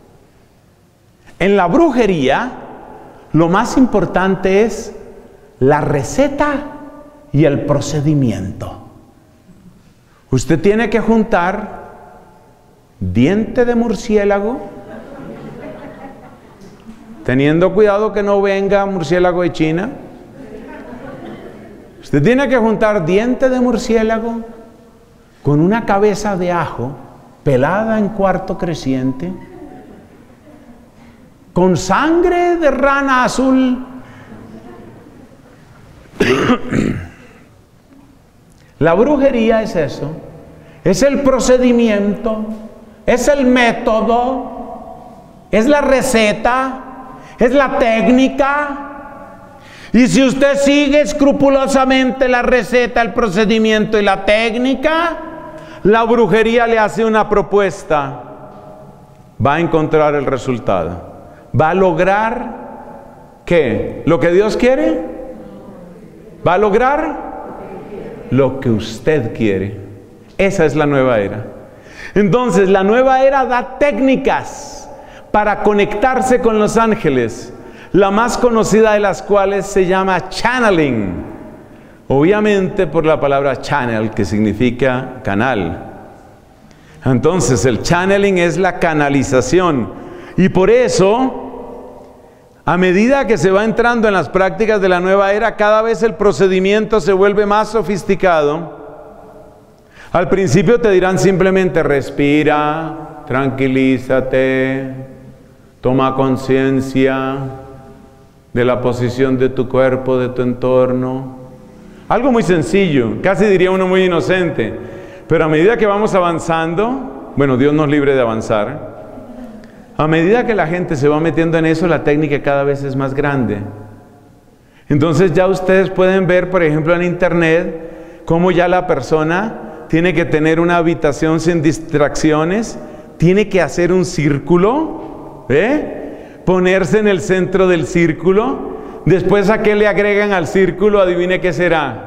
En la brujería, lo más importante es la receta y el procedimiento. Usted tiene que juntar diente de murciélago, teniendo cuidado que no venga murciélago de China. Usted tiene que juntar diente de murciélago con una cabeza de ajo pelada en cuarto creciente, con sangre de rana azul, la brujería es eso, es el procedimiento, es el método, es la receta, es la técnica. Y si usted sigue escrupulosamente la receta, el procedimiento y la técnica, la brujería le hace una propuesta, va a encontrar el resultado. ¿Va a lograr qué? ¿Lo que Dios quiere? ¿Va a lograr lo que usted quiere? Esa es la nueva era. Entonces, la nueva era da técnicas para conectarse con los ángeles, la más conocida de las cuales se llama channeling, obviamente por la palabra channel, que significa canal. Entonces, el channeling es la canalización. Y por eso, a medida que se va entrando en las prácticas de la nueva era, cada vez el procedimiento se vuelve más sofisticado. Al principio te dirán simplemente respira, tranquilízate, toma conciencia de la posición de tu cuerpo, de tu entorno. Algo muy sencillo, casi diría uno muy inocente. Pero a medida que vamos avanzando, bueno, Dios nos libre de avanzar. A medida que la gente se va metiendo en eso, la técnica cada vez es más grande. Entonces ya ustedes pueden ver, por ejemplo, en internet, cómo ya la persona tiene que tener una habitación sin distracciones, tiene que hacer un círculo, ponerse en el centro del círculo. Después, ¿a qué le agregan al círculo? Adivine qué será.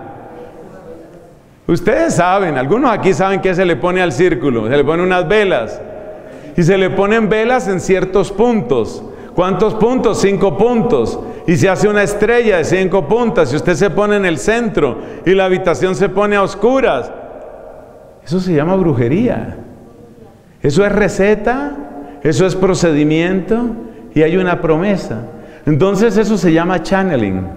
Ustedes saben, algunos aquí saben qué se le pone al círculo. Se le ponen unas velas. Y se le ponen velas en ciertos puntos. ¿Cuántos puntos? 5 puntos. Y se hace una estrella de 5 puntas. Y usted se pone en el centro y la habitación se pone a oscuras. Eso se llama brujería. Eso es receta, eso es procedimiento y hay una promesa. Entonces eso se llama channeling.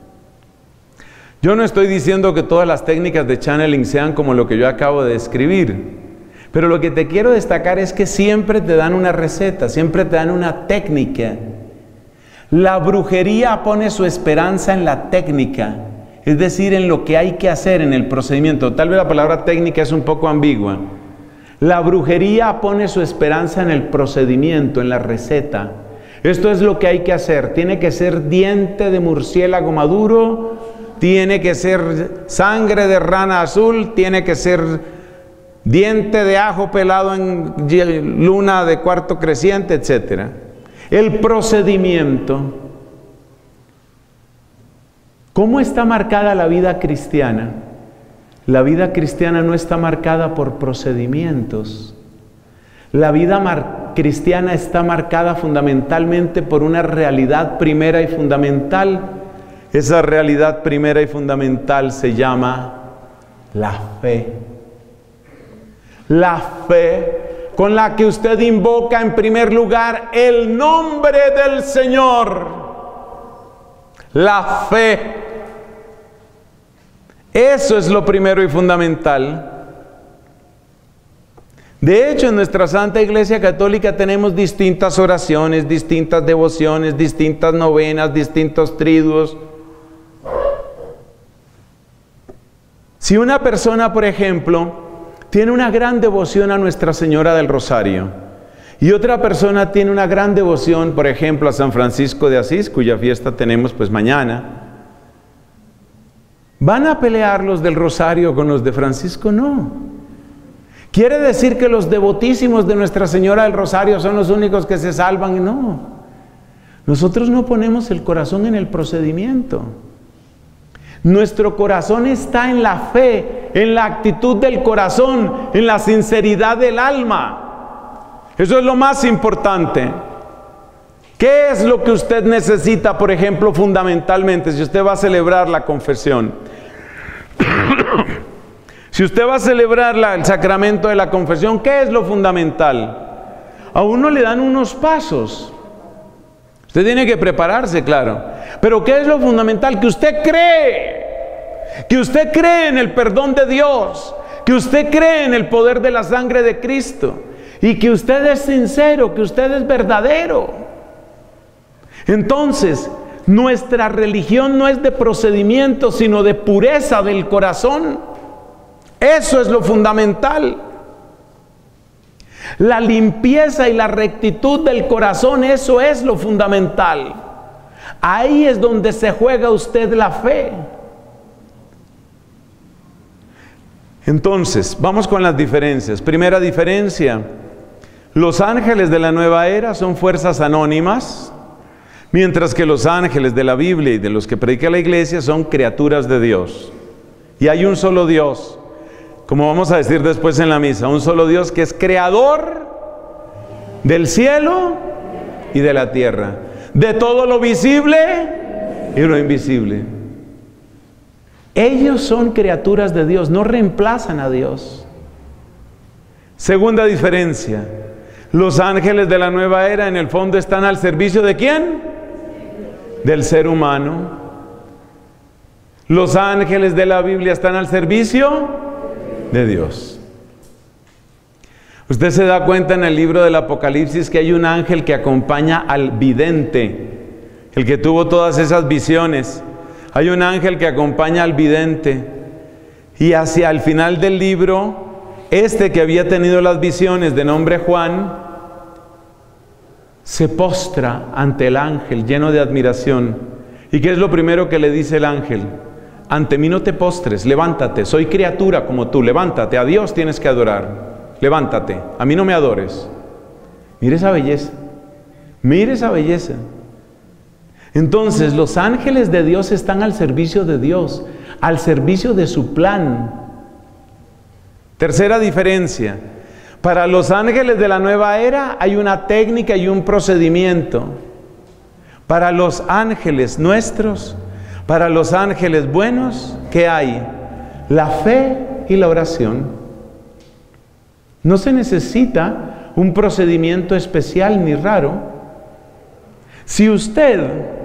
Yo no estoy diciendo que todas las técnicas de channeling sean como lo que yo acabo de describir. Pero lo que te quiero destacar es que siempre te dan una receta, siempre te dan una técnica. La brujería pone su esperanza en la técnica, es decir, en lo que hay que hacer, en el procedimiento. Tal vez la palabra técnica es un poco ambigua. La brujería pone su esperanza en el procedimiento, en la receta. Esto es lo que hay que hacer. Tiene que ser diente de murciélago maduro, tiene que ser sangre de rana azul, tiene que ser diente de ajo pelado en luna de cuarto creciente, etc. El procedimiento. ¿Cómo está marcada la vida cristiana? La vida cristiana no está marcada por procedimientos. La vida cristiana está marcada fundamentalmente por una realidad primera y fundamental. Esa realidad primera y fundamental se llama la fe. La fe con la que usted invoca en primer lugar el nombre del Señor. La fe. Eso es lo primero y fundamental. De hecho, en nuestra Santa Iglesia Católica tenemos distintas oraciones, distintas devociones, distintas novenas, distintos triduos. Si una persona, por ejemplo, tiene una gran devoción a Nuestra Señora del Rosario y otra persona tiene una gran devoción, por ejemplo, a San Francisco de Asís, cuya fiesta tenemos pues mañana, ¿van a pelear los del Rosario con los de Francisco? No. ¿Quiere decir que los devotísimos de Nuestra Señora del Rosario son los únicos que se salvan? No. Nosotros no ponemos el corazón en el procedimiento. Nuestro corazón está en la fe, en la actitud del corazón, en la sinceridad del alma. Eso es lo más importante. ¿Qué es lo que usted necesita, por ejemplo, fundamentalmente, si usted va a celebrar la confesión? Si usted va a celebrar el sacramento de la confesión, ¿qué es lo fundamental? A uno le dan unos pasos. Usted tiene que prepararse, claro. Pero ¿qué es lo fundamental? Que usted cree. Que usted cree en el perdón de Dios. Que usted cree en el poder de la sangre de Cristo. Y que usted es sincero, que usted es verdadero. Entonces, nuestra religión no es de procedimiento, sino de pureza del corazón. Eso es lo fundamental. La limpieza y la rectitud del corazón, eso es lo fundamental. Ahí es donde se juega usted la fe. Entonces, vamos con las diferencias. Primera diferencia: los ángeles de la nueva era son fuerzas anónimas, mientras que los ángeles de la Biblia y de los que predica la iglesia son criaturas de Dios. Y hay un solo Dios, como vamos a decir después en la misa, un solo Dios que es creador del cielo y de la tierra, de todo lo visible y lo invisible. Ellos son criaturas de Dios, no reemplazan a Dios. Segunda diferencia: los ángeles de la nueva era en el fondo están al servicio ¿de quién? Del ser humano. Los ángeles de la Biblia están al servicio de Dios. Usted se da cuenta en el libro del Apocalipsis que hay un ángel que acompaña al vidente, el que tuvo todas esas visiones. Hay un ángel que acompaña al vidente, y hacia el final del libro, este que había tenido las visiones, de nombre Juan, se postra ante el ángel lleno de admiración. ¿Y qué es lo primero que le dice el ángel? Ante mí no te postres, levántate, soy criatura como tú, levántate, a Dios tienes que adorar, levántate, a mí no me adores. Mire esa belleza, mire esa belleza. Entonces, los ángeles de Dios están al servicio de Dios, al servicio de su plan. Tercera diferencia: para los ángeles de la nueva era hay una técnica y un procedimiento. Para los ángeles nuestros, para los ángeles buenos, ¿qué hay? La fe y la oración. No se necesita un procedimiento especial ni raro. Si usted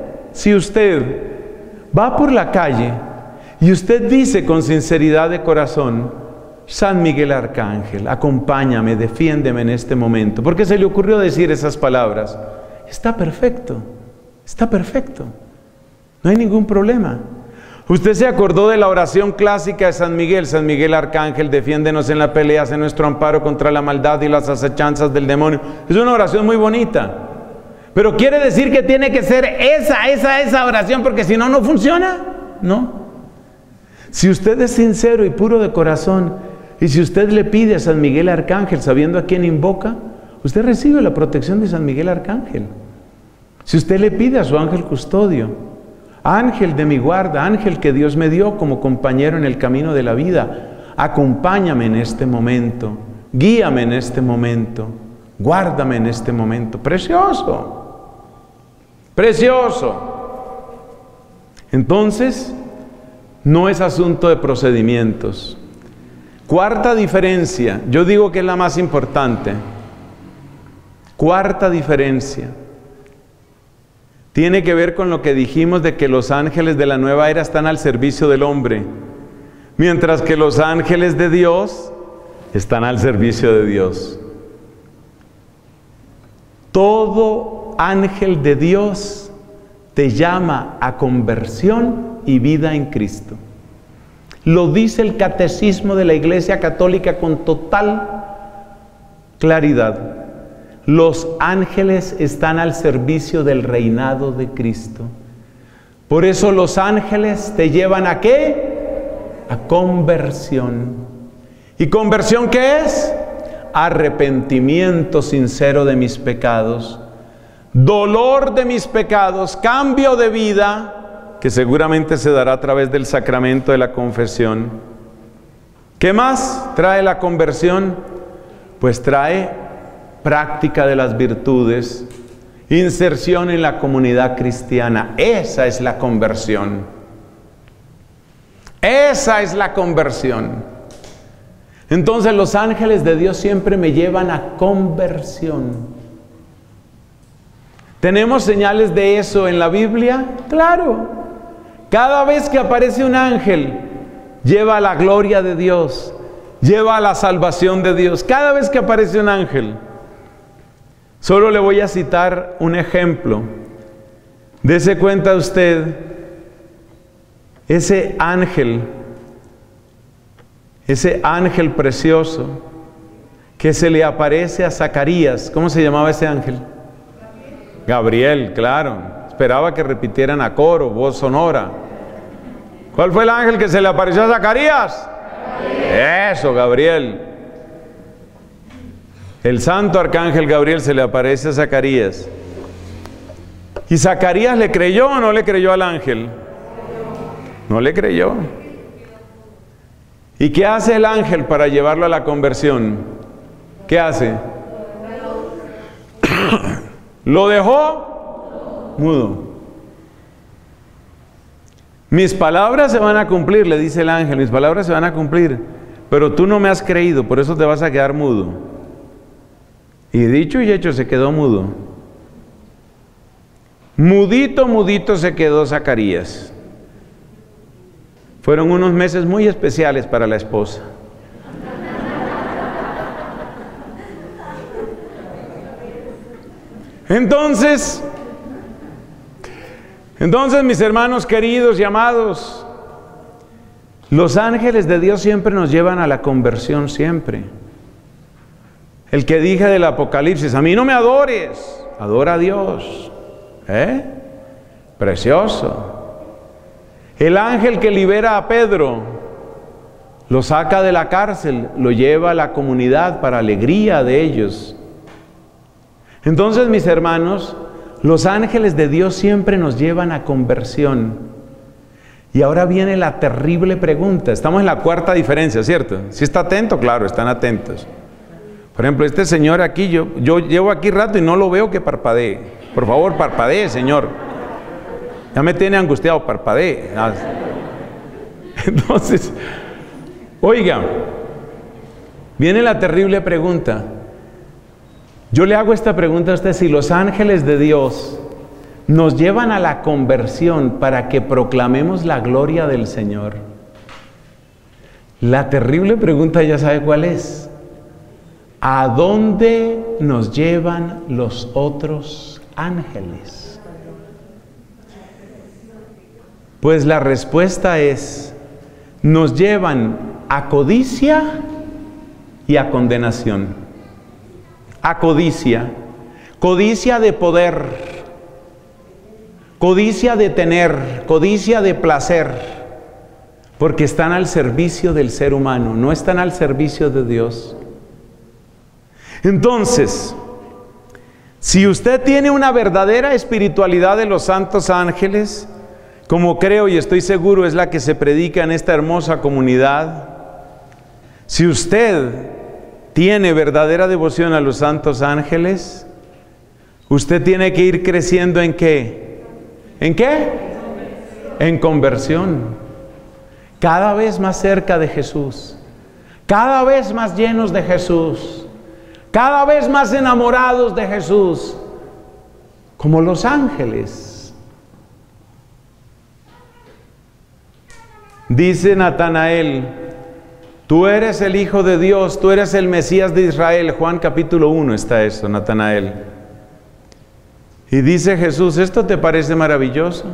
va por la calle y usted dice con sinceridad de corazón: San Miguel Arcángel, acompáñame, defiéndeme en este momento, porque se le ocurrió decir esas palabras, está perfecto, está perfecto. No hay ningún problema. Usted se acordó de la oración clásica de San Miguel: San Miguel Arcángel, defiéndenos en la pelea, sé nuestro amparo contra la maldad y las acechanzas del demonio. Es una oración muy bonita, pero ¿quiere decir que tiene que ser esa oración porque si no, no funciona? No. Si usted es sincero y puro de corazón, y si usted le pide a San Miguel Arcángel sabiendo a quién invoca, usted recibe la protección de San Miguel Arcángel. Si usted le pide a su ángel custodio: ángel de mi guarda, ángel que Dios me dio como compañero en el camino de la vida, acompáñame en este momento, guíame en este momento, guárdame en este momento. Precioso, precioso. Entonces, no es asunto de procedimientos. Cuarta diferencia, yo digo que es la más importante. Cuarta diferencia tiene que ver con lo que dijimos de que los ángeles de la nueva era están al servicio del hombre, mientras que los ángeles de Dios están al servicio de Dios. Todo ángel de Dios te llama a conversión y vida en Cristo. Lo dice el Catecismo de la Iglesia Católica con total claridad. Los ángeles están al servicio del reinado de Cristo. Por eso los ángeles te llevan ¿a qué? A conversión. ¿Y conversión qué es? Arrepentimiento sincero de mis pecados, dolor de mis pecados, cambio de vida, que seguramente se dará a través del sacramento de la confesión. ¿Qué más trae la conversión? Pues trae práctica de las virtudes, inserción en la comunidad cristiana. Esa es la conversión. Esa es la conversión. Entonces los ángeles de Dios siempre me llevan a conversión. ¿Tenemos señales de eso en la Biblia? Claro. Cada vez que aparece un ángel, lleva la gloria de Dios, lleva la salvación de Dios. Cada vez que aparece un ángel. Solo le voy a citar un ejemplo. Dese cuenta usted, ese ángel precioso que se le aparece a Zacarías. ¿Cómo se llamaba ese ángel? Gabriel, claro. Esperaba que repitieran a coro, voz sonora. ¿Cuál fue el ángel que se le apareció a Zacarías? Eso, Gabriel. El santo arcángel Gabriel se le aparece a Zacarías. ¿Y Zacarías le creyó o no le creyó al ángel? No le creyó. ¿Y qué hace el ángel para llevarlo a la conversión? ¿Qué hace? Lo dejó mudo. Mis palabras se van a cumplir, le dice el ángel, mis palabras se van a cumplir, pero tú no me has creído, por eso te vas a quedar mudo. Y dicho y hecho, se quedó mudo. Mudito, mudito se quedó Zacarías. Fueron unos meses muy especiales para la esposa. Entonces, mis hermanos queridos y amados, los ángeles de Dios siempre nos llevan a la conversión, siempre. El que dije del Apocalipsis, a mí no me adores, adora a Dios. Precioso. El ángel que libera a Pedro, lo saca de la cárcel, lo lleva a la comunidad para alegría de ellos. Entonces, mis hermanos, los ángeles de Dios siempre nos llevan a conversión. Y ahora viene la terrible pregunta. Estamos en la cuarta diferencia, ¿cierto? ¿Sí está atento? Claro, están atentos. Por ejemplo, este señor aquí, yo llevo aquí rato y no lo veo que parpadee. Por favor, parpadee, señor. Ya me tiene angustiado, parpadee. Entonces, oiga, viene la terrible pregunta. Yo le hago esta pregunta a usted: si los ángeles de Dios nos llevan a la conversión para que proclamemos la gloria del Señor, la terrible pregunta ya sabe cuál es. ¿A dónde nos llevan los otros ángeles? Pues la respuesta es: nos llevan a codicia y a condenación. A codicia, codicia de poder, codicia de tener, codicia de placer, porque están al servicio del ser humano, no están al servicio de Dios. Entonces, si usted tiene una verdadera espiritualidad de los santos ángeles, como creo y estoy seguro es la que se predica en esta hermosa comunidad, si usted tiene verdadera devoción a los santos ángeles, usted tiene que ir creciendo ¿en qué? ¿En qué? En conversión. Cada vez más cerca de Jesús, cada vez más llenos de Jesús, cada vez más enamorados de Jesús, como los ángeles. Dice Natanael: Tú eres el Hijo de Dios, tú eres el Mesías de Israel. Juan capítulo 1 está eso, Natanael. Y dice Jesús, ¿esto te parece maravilloso?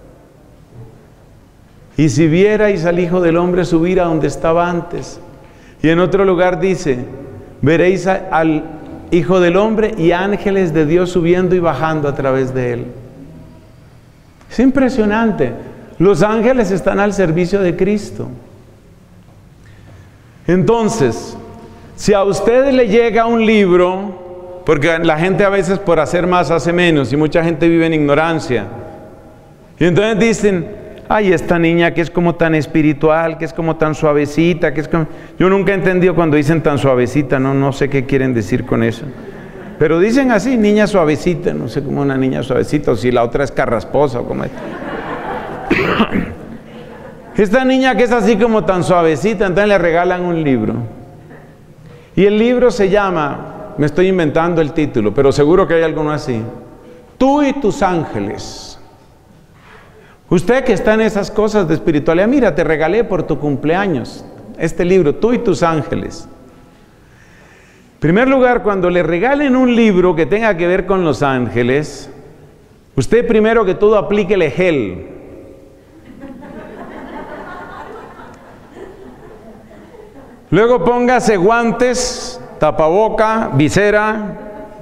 Y si vierais al Hijo del Hombre subir a donde estaba antes. Y en otro lugar dice, veréis al Hijo del Hombre y ángeles de Dios subiendo y bajando a través de él. Es impresionante. Los ángeles están al servicio de Cristo. Entonces, si a usted le llega un libro, porque la gente a veces por hacer más hace menos y mucha gente vive en ignorancia, y entonces dicen, ay, esta niña que es como tan espiritual, que es como tan suavecita, que es como... Yo nunca he entendido cuando dicen tan suavecita, no sé qué quieren decir con eso. Pero dicen así, niña suavecita, no sé cómo una niña suavecita, o si la otra es carrasposa, o como es. Esta niña que es así como tan suavecita, entonces le regalan un libro. Y el libro se llama, me estoy inventando el título, pero seguro que hay alguno así, Tú y tus ángeles. Usted que está en esas cosas de espiritualidad, mira, te regalé por tu cumpleaños este libro, Tú y tus ángeles. En primer lugar, cuando le regalen un libro que tenga que ver con los ángeles, usted primero que todo aplíquele gel. Luego póngase guantes, tapaboca, visera.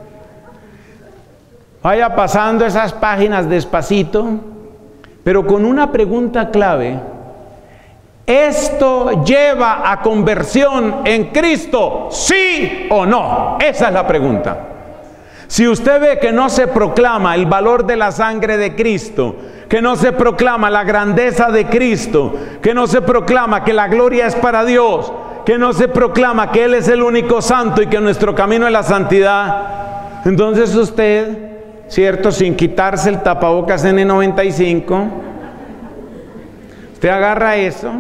Vaya pasando esas páginas despacito, pero con una pregunta clave. ¿Esto lleva a conversión en Cristo? ¿Sí o no? Esa es la pregunta. Si usted ve que no se proclama el valor de la sangre de Cristo, que no se proclama la grandeza de Cristo, que no se proclama que la gloria es para Dios, que no se proclama que Él es el único santo y que nuestro camino es la santidad, entonces usted, cierto, sin quitarse el tapabocas N95, usted agarra eso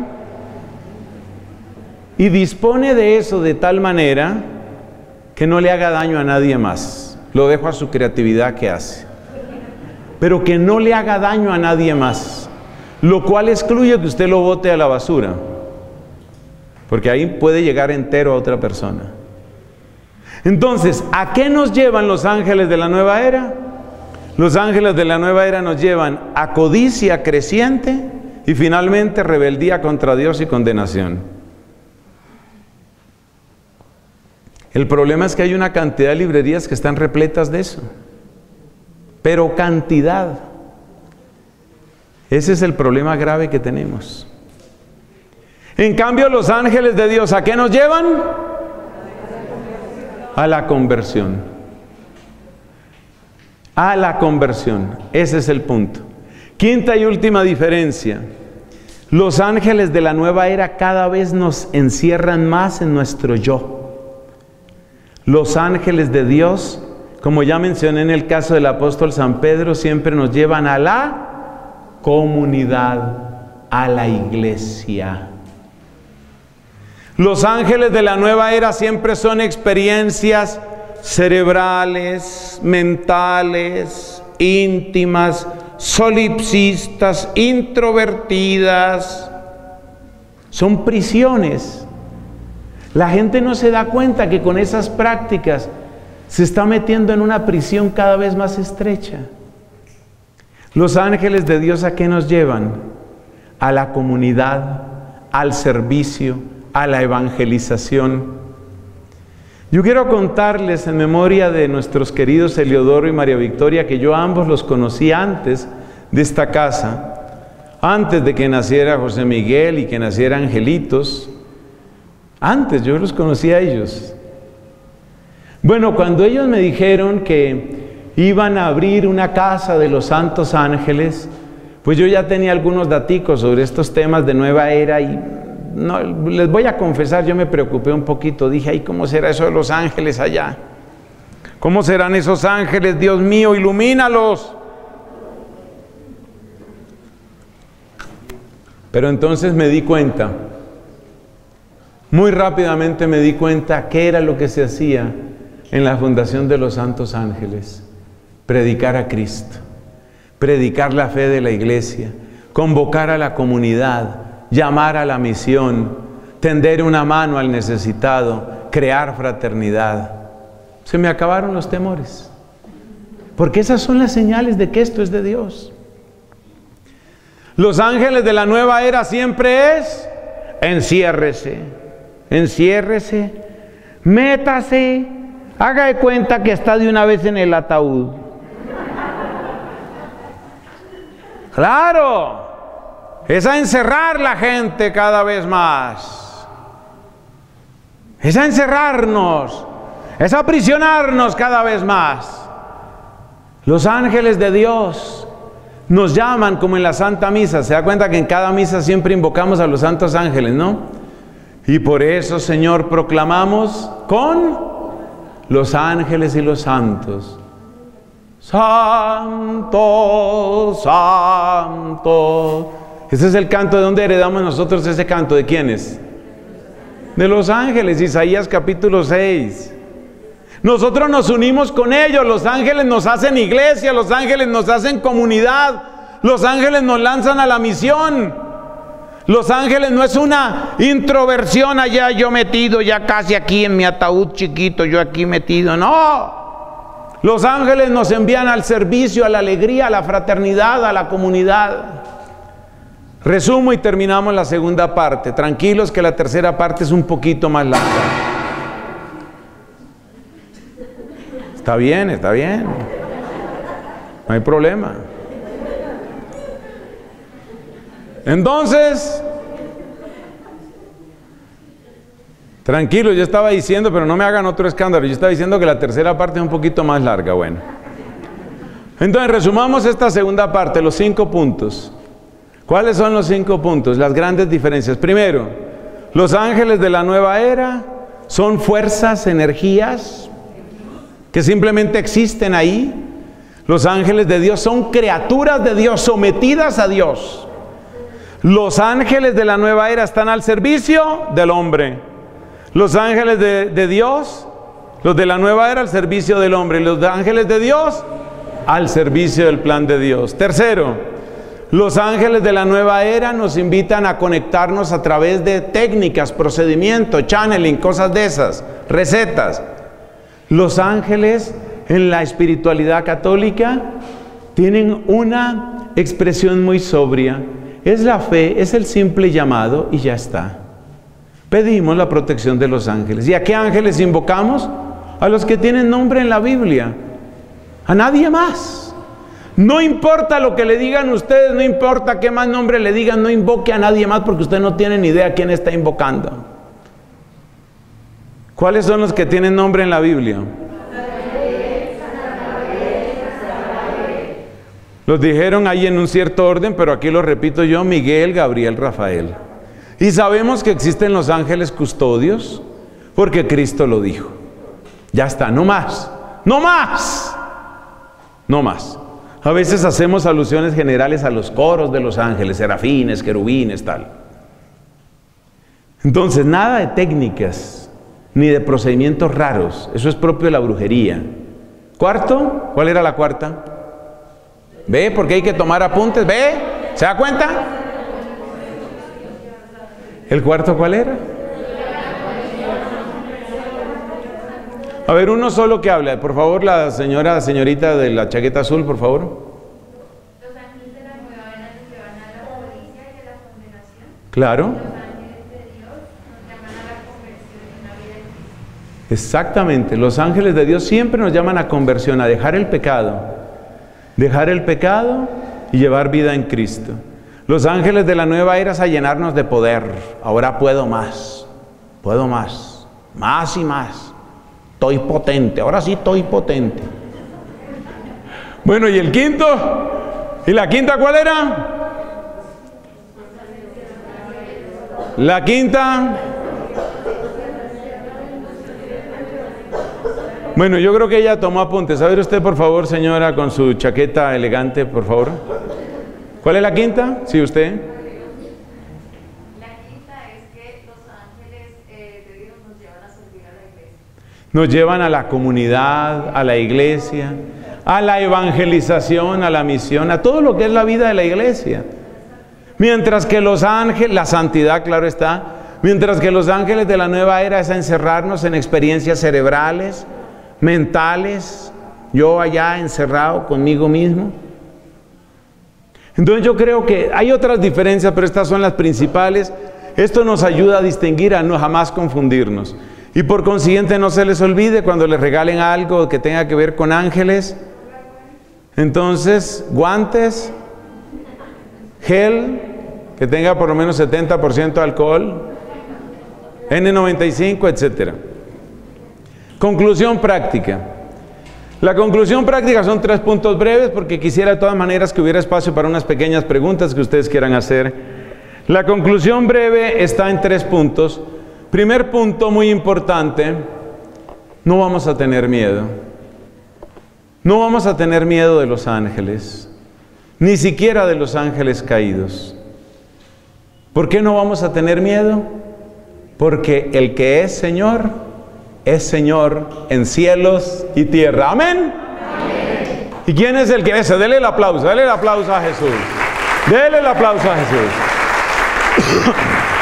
y dispone de eso de tal manera que no le haga daño a nadie más. Lo dejo a su creatividad que hace. Pero que no le haga daño a nadie más. Lo cual excluye que usted lo bote a la basura. Porque ahí puede llegar entero a otra persona. Entonces, ¿a qué nos llevan los ángeles de la nueva era? Los ángeles de la nueva era nos llevan a codicia creciente y finalmente rebeldía contra Dios y condenación. El problema es que hay una cantidad de librerías que están repletas de eso. Pero cantidad. Ese es el problema grave que tenemos. En cambio, los ángeles de Dios, ¿a qué nos llevan? A la conversión. A la conversión. Ese es el punto. Quinta y última diferencia. Los ángeles de la nueva era cada vez nos encierran más en nuestro yo. Los ángeles de Dios, como ya mencioné en el caso del apóstol San Pedro, siempre nos llevan a la comunidad, a la iglesia. Los ángeles de la nueva era siempre son experiencias cerebrales, mentales, íntimas, solipsistas, introvertidas. Son prisiones. La gente no se da cuenta que con esas prácticas se está metiendo en una prisión cada vez más estrecha. Los ángeles de Dios, ¿a qué nos llevan? A la comunidad, al servicio, a la evangelización. Yo quiero contarles en memoria de nuestros queridos Eliodoro y María Victoria, que yo a ambos los conocí antes de esta casa, antes de que naciera José Miguel y que naciera Angelitos. Antes yo los conocí a ellos. Bueno, cuando ellos me dijeron que iban a abrir una casa de los santos ángeles, pues yo ya tenía algunos daticos sobre estos temas de nueva era y no, les voy a confesar, yo me preocupé un poquito. Dije, ay, ¿cómo será eso de los ángeles allá? ¿Cómo serán esos ángeles? Dios mío, ilumínalos. Pero entonces me di cuenta, muy rápidamente me di cuenta qué era lo que se hacía en la fundación de los santos ángeles. Predicar a Cristo, predicar la fe de la iglesia, convocar a la comunidad, llamar a la misión, tender una mano al necesitado, crear fraternidad. Se me acabaron los temores. Porque esas son las señales de que esto es de Dios. Los ángeles de la nueva era siempre es: enciérrese, enciérrese, métase, haga de cuenta que está de una vez en el ataúd. Claro, es a encerrar la gente cada vez más. Es a encerrarnos, es a aprisionarnos cada vez más. Los ángeles de Dios nos llaman como en la Santa Misa. Se da cuenta que en cada misa siempre invocamos a los santos ángeles, ¿no? Y por eso, Señor, proclamamos con los ángeles y los santos: Santo, Santo. Ese es el canto. ¿De dónde heredamos nosotros ese canto? ¿De quiénes? De los ángeles. Isaías capítulo 6. Nosotros nos unimos con ellos. Los ángeles nos hacen iglesia, los ángeles nos hacen comunidad, los ángeles nos lanzan a la misión. Los ángeles no es una introversión allá yo metido, ya casi aquí en mi ataúd chiquito, yo aquí metido. No. Los ángeles nos envían al servicio, a la alegría, a la fraternidad, a la comunidad. Resumo y terminamos la segunda parte. Tranquilos que la tercera parte es un poquito más larga. Está bien, está bien. No hay problema. Entonces, tranquilo, yo estaba diciendo, pero no me hagan otro escándalo, yo estaba diciendo que la tercera parte es un poquito más larga. Bueno, entonces resumamos esta segunda parte, los 5 puntos. ¿Cuáles son los 5 puntos? Las grandes diferencias. Primero, los ángeles de la nueva era son fuerzas, energías que simplemente existen ahí. Los ángeles de Dios son criaturas de Dios, sometidas a Dios. Los ángeles de la nueva era están al servicio del hombre. Los ángeles de Dios, los de la nueva era al servicio del hombre. Y los ángeles de Dios al servicio del plan de Dios. Tercero, los ángeles de la nueva era nos invitan a conectarnos a través de técnicas, procedimientos, channeling, cosas de esas, recetas. Los ángeles en la espiritualidad católica tienen una expresión muy sobria. Es la fe, es el simple llamado y ya está. Pedimos la protección de los ángeles. ¿Y a qué ángeles invocamos? A los que tienen nombre en la Biblia. A nadie más. No importa lo que le digan ustedes, no importa qué más nombre le digan, no invoque a nadie más porque usted no tiene ni idea a quién está invocando. ¿Cuáles son los que tienen nombre en la Biblia? Los dijeron ahí en un cierto orden, pero aquí lo repito yo: Miguel, Gabriel, Rafael. Y sabemos que existen los ángeles custodios porque Cristo lo dijo. Ya está, no más, no más, no más. A veces hacemos alusiones generales a los coros de los ángeles, serafines, querubines, tal. Entonces, nada de técnicas ni de procedimientos raros. Eso es propio de la brujería. Cuarto, ¿cuál era la cuarta? ¿Ve? Porque hay que tomar apuntes. ¿Ve? ¿Se da cuenta? ¿El cuarto cuál era? A ver, uno solo que habla. Por favor, la señorita de la chaqueta azul, por favor. Los ángeles de la nueva era nos llevan a la codicia y a la condenación. Claro. Los ángeles de Dios nos llaman a la conversión y una vida de Cristo. Exactamente. Los ángeles de Dios siempre nos llaman a conversión, a dejar el pecado. Dejar el pecado y llevar vida en Cristo. Los ángeles de la nueva era es a llenarnos de poder. Ahora puedo más. Puedo más. Más y más. Estoy potente, ahora sí estoy potente. Bueno, ¿y el quinto? ¿Y la quinta cuál era? La quinta. Bueno, yo creo que ella tomó apuntes. A ver usted, por favor, señora, con su chaqueta elegante, por favor. ¿Cuál es la quinta? Sí, usted. Nos llevan a la comunidad, a la iglesia, a la evangelización, a la misión, a todo lo que es la vida de la iglesia. Mientras que los ángeles, la santidad, claro está, Mientras que los ángeles de la nueva era es a encerrarnos en experiencias cerebrales, mentales, yo allá encerrado conmigo mismo. Entonces yo creo que hay otras diferencias, pero estas son las principales. Esto nos ayuda a distinguir, a no jamás confundirnos. Y por consiguiente no se les olvide cuando les regalen algo que tenga que ver con ángeles. Entonces, guantes, gel, que tenga por lo menos 70% de alcohol, N95, etc. Conclusión práctica. La conclusión práctica son 3 puntos breves porque quisiera de todas maneras que hubiera espacio para unas pequeñas preguntas que ustedes quieran hacer. La conclusión breve está en 3 puntos. Primer punto muy importante, no vamos a tener miedo. No vamos a tener miedo de los ángeles, ni siquiera de los ángeles caídos. ¿Por qué no vamos a tener miedo? Porque el que es Señor en cielos y tierra. ¿Amén? Amén. ¿Y quién es el que es? Dele el aplauso a Jesús. Dele el aplauso a Jesús.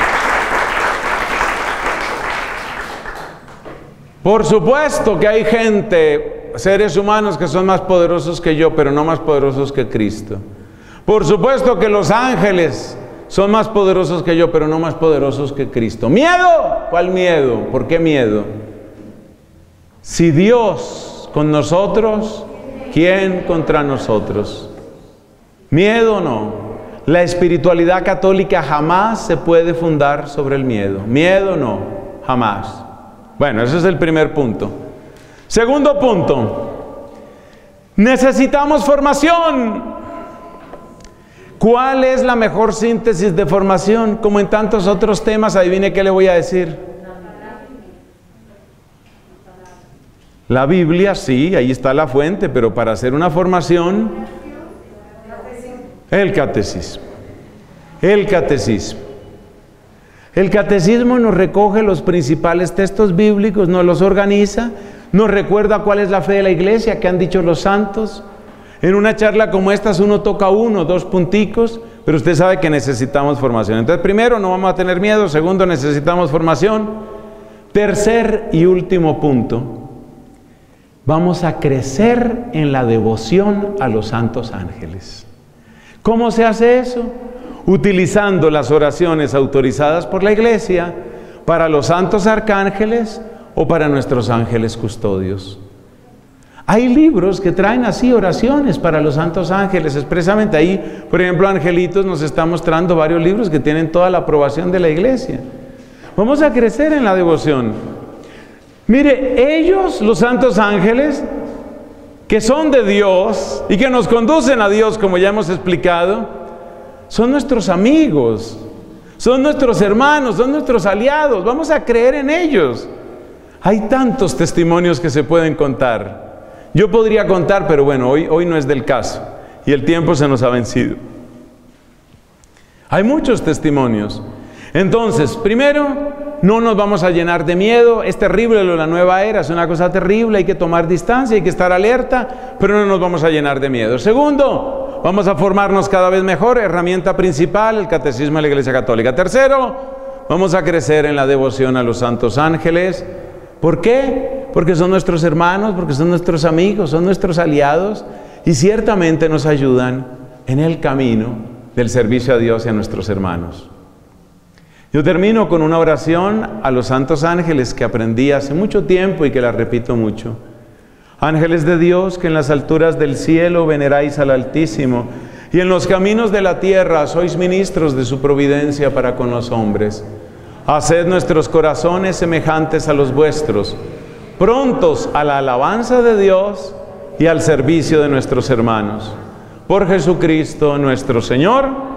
Por supuesto que hay gente, seres humanos que son más poderosos que yo, pero no más poderosos que Cristo. Por supuesto que los ángeles son más poderosos que yo, pero no más poderosos que Cristo. ¿Miedo? ¿Cuál miedo? ¿Por qué miedo? Si Dios con nosotros, ¿quién contra nosotros? Miedo no. La espiritualidad católica jamás se puede fundar sobre el miedo. Miedo no, jamás. Bueno, ese es el primer punto. Segundo punto. Necesitamos formación. ¿Cuál es la mejor síntesis de formación? Como en tantos otros temas, adivine qué le voy a decir. La Biblia, sí, ahí está la fuente, pero para hacer una formación, el catecismo. El catecismo. El catecismo nos recoge los principales textos bíblicos, nos los organiza, nos recuerda cuál es la fe de la iglesia, qué han dicho los santos. En una charla como esta uno toca 1, 2 punticos, pero usted sabe que necesitamos formación. Entonces, primero, no vamos a tener miedo. Segundo, necesitamos formación. Tercer y último punto, vamos a crecer en la devoción a los santos ángeles. ¿Cómo se hace eso? Utilizando las oraciones autorizadas por la iglesia para los santos arcángeles o para nuestros ángeles custodios. Hay libros que traen así oraciones para los santos ángeles, expresamente. Ahí, por ejemplo, Angelitos nos está mostrando varios libros que tienen toda la aprobación de la iglesia. Vamos a crecer en la devoción. Mire, ellos, los santos ángeles, que son de Dios y que nos conducen a Dios, como ya hemos explicado, son nuestros amigos, son nuestros hermanos, son nuestros aliados. Vamos a creer en ellos. Hay tantos testimonios que se pueden contar. Yo podría contar, pero bueno, hoy no es del caso y el tiempo se nos ha vencido. Hay muchos testimonios. Entonces, primero, no nos vamos a llenar de miedo. Es terrible lo de la nueva era, es una cosa terrible, hay que tomar distancia, hay que estar alerta, pero no nos vamos a llenar de miedo. Segundo, vamos a formarnos cada vez mejor. Herramienta principal, el catecismo de la Iglesia Católica. Tercero, vamos a crecer en la devoción a los santos ángeles. ¿Por qué? Porque son nuestros hermanos, porque son nuestros amigos, son nuestros aliados y ciertamente nos ayudan en el camino del servicio a Dios y a nuestros hermanos. Yo termino con una oración a los santos ángeles que aprendí hace mucho tiempo y que la repito mucho. Ángeles de Dios, que en las alturas del cielo veneráis al Altísimo y en los caminos de la tierra sois ministros de su providencia para con los hombres. Haced nuestros corazones semejantes a los vuestros, prontos a la alabanza de Dios y al servicio de nuestros hermanos. Por Jesucristo nuestro Señor.